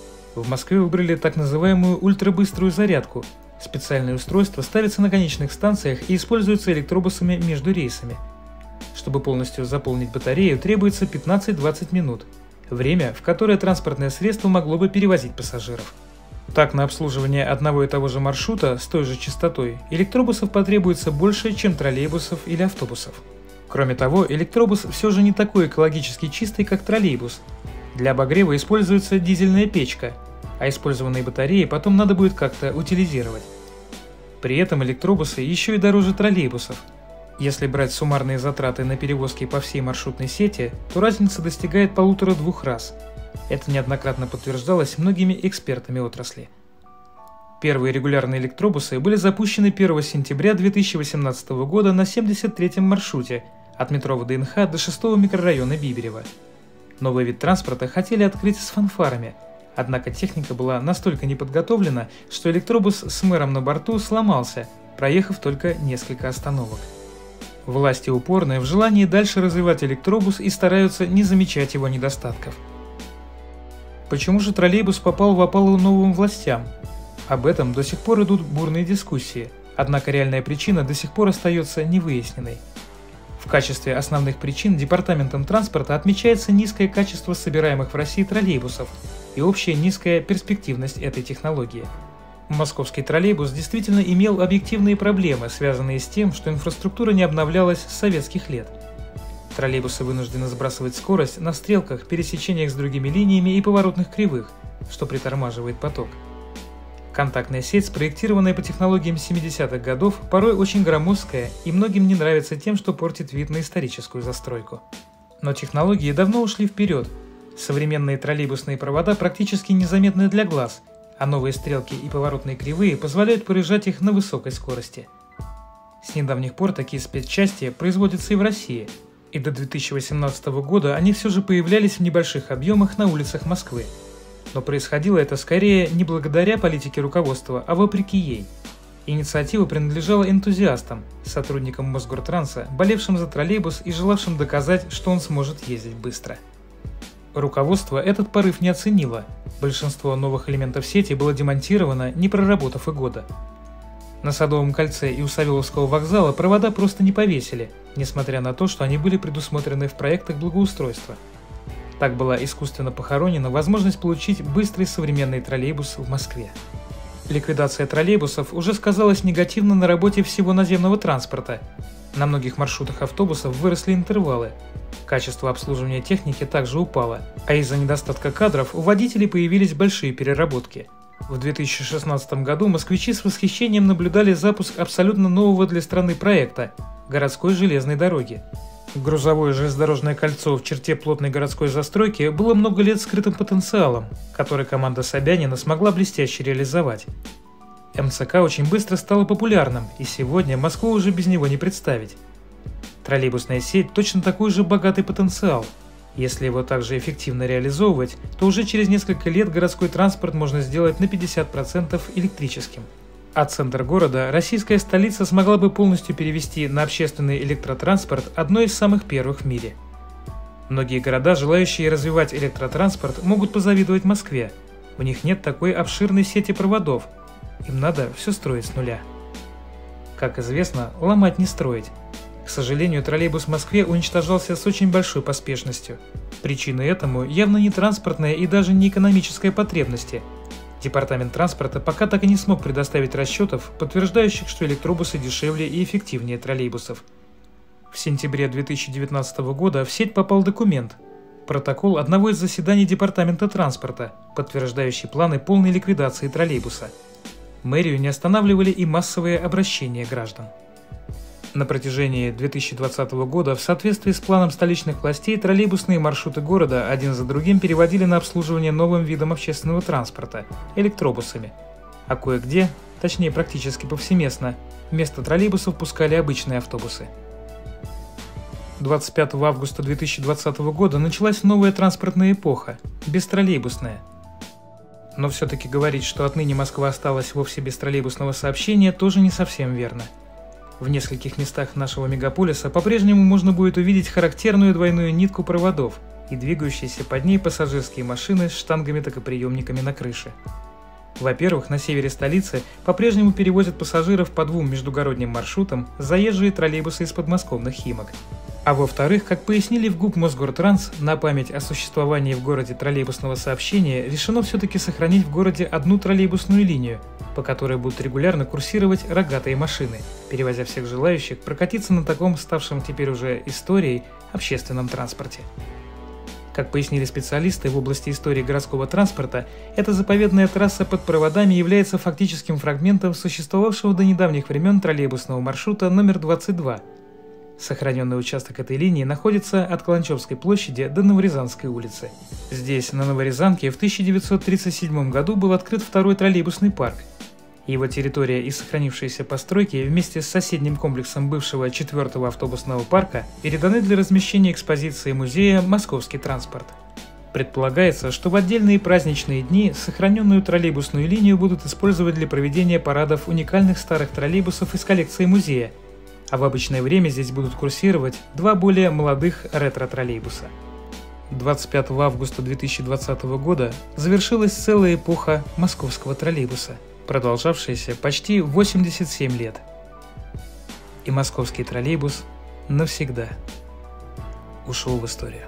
В Москве выбрали так называемую ультрабыструю зарядку. Специальное устройство ставится на конечных станциях и используется электробусами между рейсами. Чтобы полностью заполнить батарею, требуется пятнадцать-двадцать минут, время, в которое транспортное средство могло бы перевозить пассажиров. Так, на обслуживание одного и того же маршрута с той же частотой электробусов потребуется больше, чем троллейбусов или автобусов. Кроме того, электробус все же не такой экологически чистый, как троллейбус. Для обогрева используется дизельная печка, а использованные батареи потом надо будет как-то утилизировать. При этом электробусы еще и дороже троллейбусов. Если брать суммарные затраты на перевозки по всей маршрутной сети, то разница достигает полутора-двух раз. Это неоднократно подтверждалось многими экспертами отрасли. Первые регулярные электробусы были запущены первого сентября две тысячи восемнадцатого года на семьдесят третьем маршруте от метро ВДНХ до шестого микрорайона Биберево. Новый вид транспорта хотели открыть с фанфарами, однако техника была настолько неподготовлена, что электробус с мэром на борту сломался, проехав только несколько остановок. Власти упорны в желании дальше развивать электробус и стараются не замечать его недостатков. Почему же троллейбус попал в опалу новым властям? Об этом до сих пор идут бурные дискуссии, однако реальная причина до сих пор остается невыясненной. В качестве основных причин Департаментом транспорта отмечается низкое качество собираемых в России троллейбусов и общая низкая перспективность этой технологии. Московский троллейбус действительно имел объективные проблемы, связанные с тем, что инфраструктура не обновлялась с советских лет. Троллейбусы вынуждены сбрасывать скорость на стрелках, пересечениях с другими линиями и поворотных кривых, что притормаживает поток. Контактная сеть, спроектированная по технологиям семидесятых годов, порой очень громоздкая и многим не нравится тем, что портит вид на историческую застройку. Но технологии давно ушли вперед. Современные троллейбусные провода практически незаметны для глаз, а новые стрелки и поворотные кривые позволяют проезжать их на высокой скорости. С недавних пор такие спецчасти производятся и в России, и до две тысячи восемнадцатого года они все же появлялись в небольших объемах на улицах Москвы. Но происходило это скорее не благодаря политике руководства, а вопреки ей. Инициатива принадлежала энтузиастам, сотрудникам Мосгортранса, болевшим за троллейбус и желавшим доказать, что он сможет ездить быстро. Руководство этот порыв не оценило. Большинство новых элементов сети было демонтировано, не проработав и года. На Садовом кольце и у Савеловского вокзала провода просто не повесили, несмотря на то, что они были предусмотрены в проектах благоустройства. Так была искусственно похоронена возможность получить быстрый современный троллейбус в Москве. Ликвидация троллейбусов уже сказалась негативно на работе всего наземного транспорта. На многих маршрутах автобусов выросли интервалы. Качество обслуживания техники также упало, а из-за недостатка кадров у водителей появились большие переработки. В две тысячи шестнадцатом году москвичи с восхищением наблюдали запуск абсолютно нового для страны проекта – городской железной дороги. Грузовое железнодорожное кольцо в черте плотной городской застройки было много лет скрытым потенциалом, который команда Собянина смогла блестяще реализовать. эм цэ ка очень быстро стало популярным, и сегодня Москву уже без него не представить. Троллейбусная сеть точно такой же богатый потенциал. Если его также эффективно реализовывать, то уже через несколько лет городской транспорт можно сделать на пятьдесят процентов электрическим. А центр города, российская столица, смогла бы полностью перевести на общественный электротранспорт одной из самых первых в мире. Многие города, желающие развивать электротранспорт, могут позавидовать Москве. У них нет такой обширной сети проводов. Им надо все строить с нуля. Как известно, ломать не строить. К сожалению, троллейбус в Москве уничтожался с очень большой поспешностью. Причиной этому явно не транспортная и даже не экономическая потребности. Департамент транспорта пока так и не смог предоставить расчетов, подтверждающих, что электробусы дешевле и эффективнее троллейбусов. В сентябре две тысячи девятнадцатого года в сеть попал документ – протокол одного из заседаний Департамента транспорта, подтверждающий планы полной ликвидации троллейбуса. Мэрию не останавливали и массовые обращения граждан. На протяжении две тысячи двадцатого года в соответствии с планом столичных властей троллейбусные маршруты города один за другим переводили на обслуживание новым видом общественного транспорта – электробусами. А кое-где, точнее практически повсеместно, вместо троллейбусов пускали обычные автобусы. двадцать пятого августа две тысячи двадцатого года началась новая транспортная эпоха – бестроллейбусная. Но все-таки говорить, что отныне Москва осталась вовсе без троллейбусного сообщения, тоже не совсем верно. В нескольких местах нашего мегаполиса по-прежнему можно будет увидеть характерную двойную нитку проводов и двигающиеся под ней пассажирские машины с штангами-токоприемниками на крыше. Во-первых, на севере столицы по-прежнему перевозят пассажиров по двум междугородним маршрутам заезжие троллейбусы из подмосковных Химок. А во-вторых, как пояснили в ГУП Мосгортранс, на память о существовании в городе троллейбусного сообщения решено все-таки сохранить в городе одну троллейбусную линию, по которой будут регулярно курсировать рогатые машины, перевозя всех желающих прокатиться на таком, ставшем теперь уже историей, общественном транспорте. Как пояснили специалисты в области истории городского транспорта, эта заповедная трасса под проводами является фактическим фрагментом существовавшего до недавних времен троллейбусного маршрута номер двадцать два. Сохраненный участок этой линии находится от Каланчевской площади до Новорязанской улицы. Здесь, на Новорязанке, в тысяча девятьсот тридцать седьмом году был открыт второй троллейбусный парк. Его территория и сохранившиеся постройки вместе с соседним комплексом бывшего четвертого автобусного парка переданы для размещения экспозиции музея «Московский транспорт». Предполагается, что в отдельные праздничные дни сохраненную троллейбусную линию будут использовать для проведения парадов уникальных старых троллейбусов из коллекции музея, а в обычное время здесь будут курсировать два более молодых ретро-троллейбуса. двадцать пятого августа две тысячи двадцатого года завершилась целая эпоха московского троллейбуса, продолжавшаяся почти восемьдесят семь лет. И московский троллейбус навсегда ушел в историю.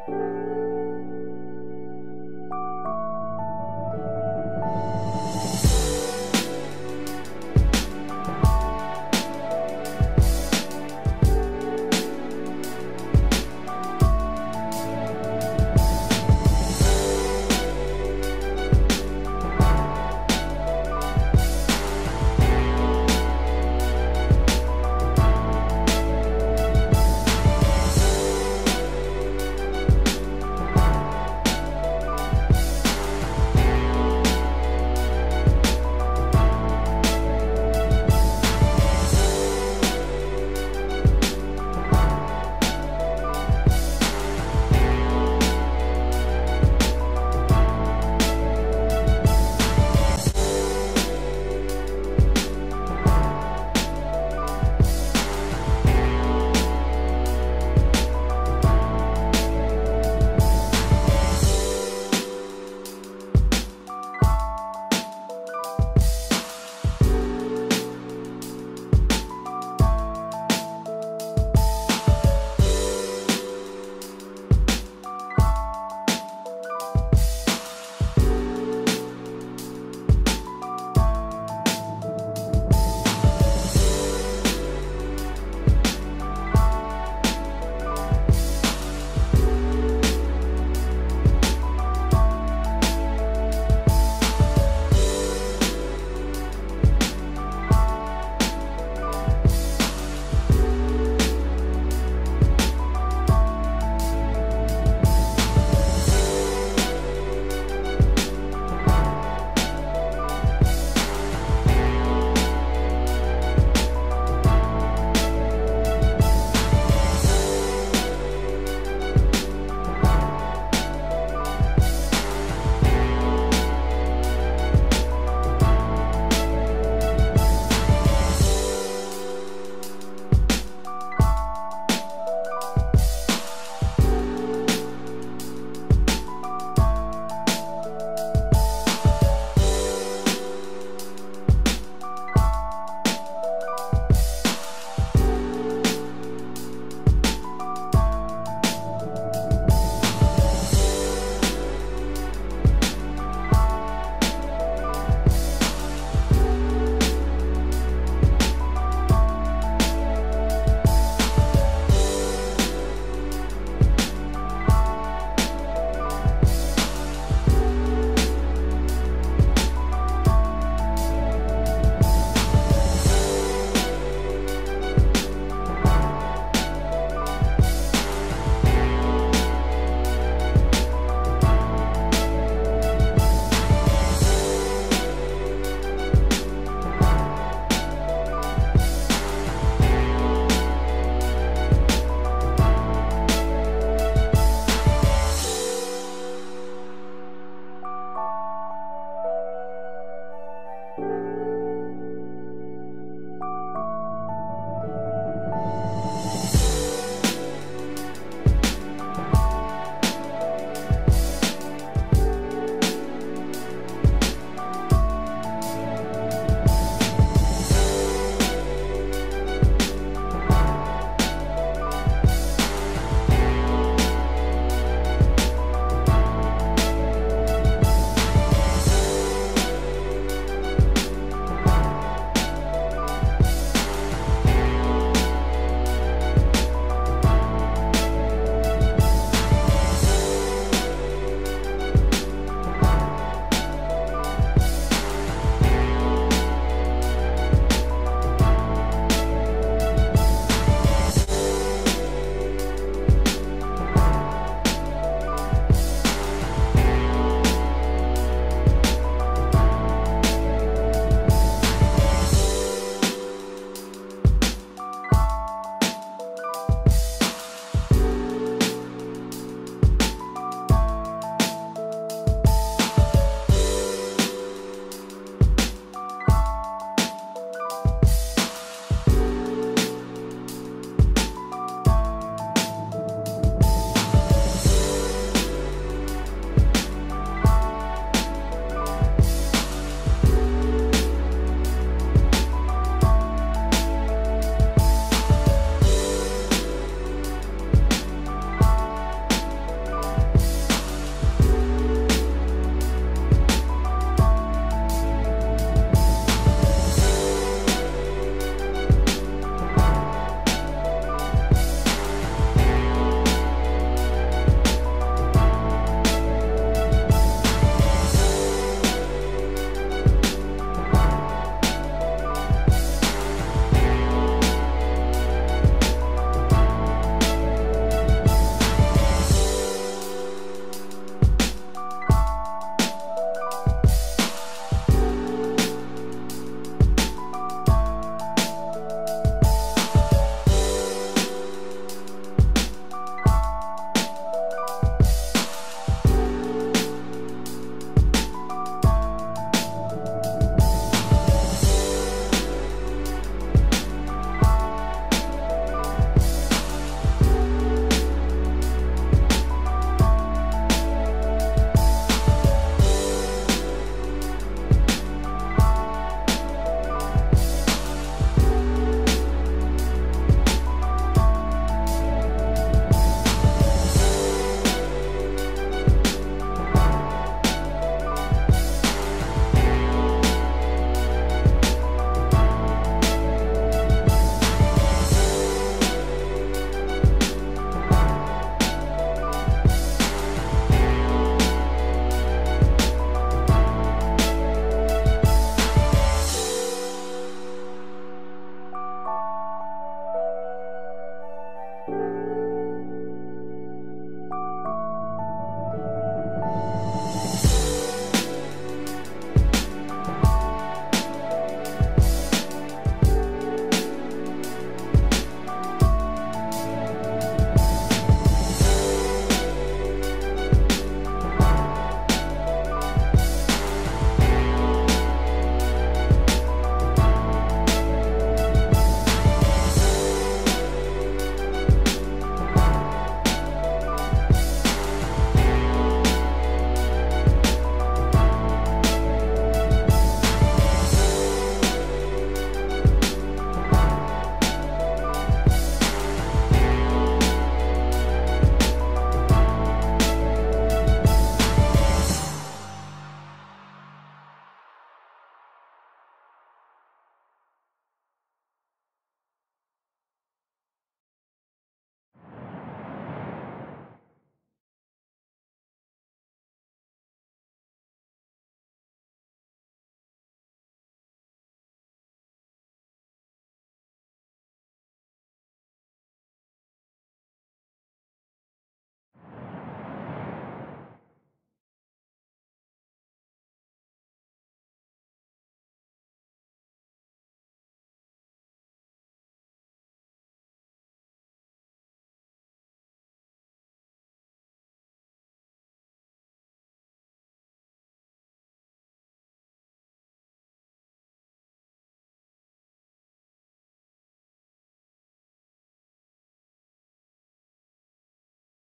Thank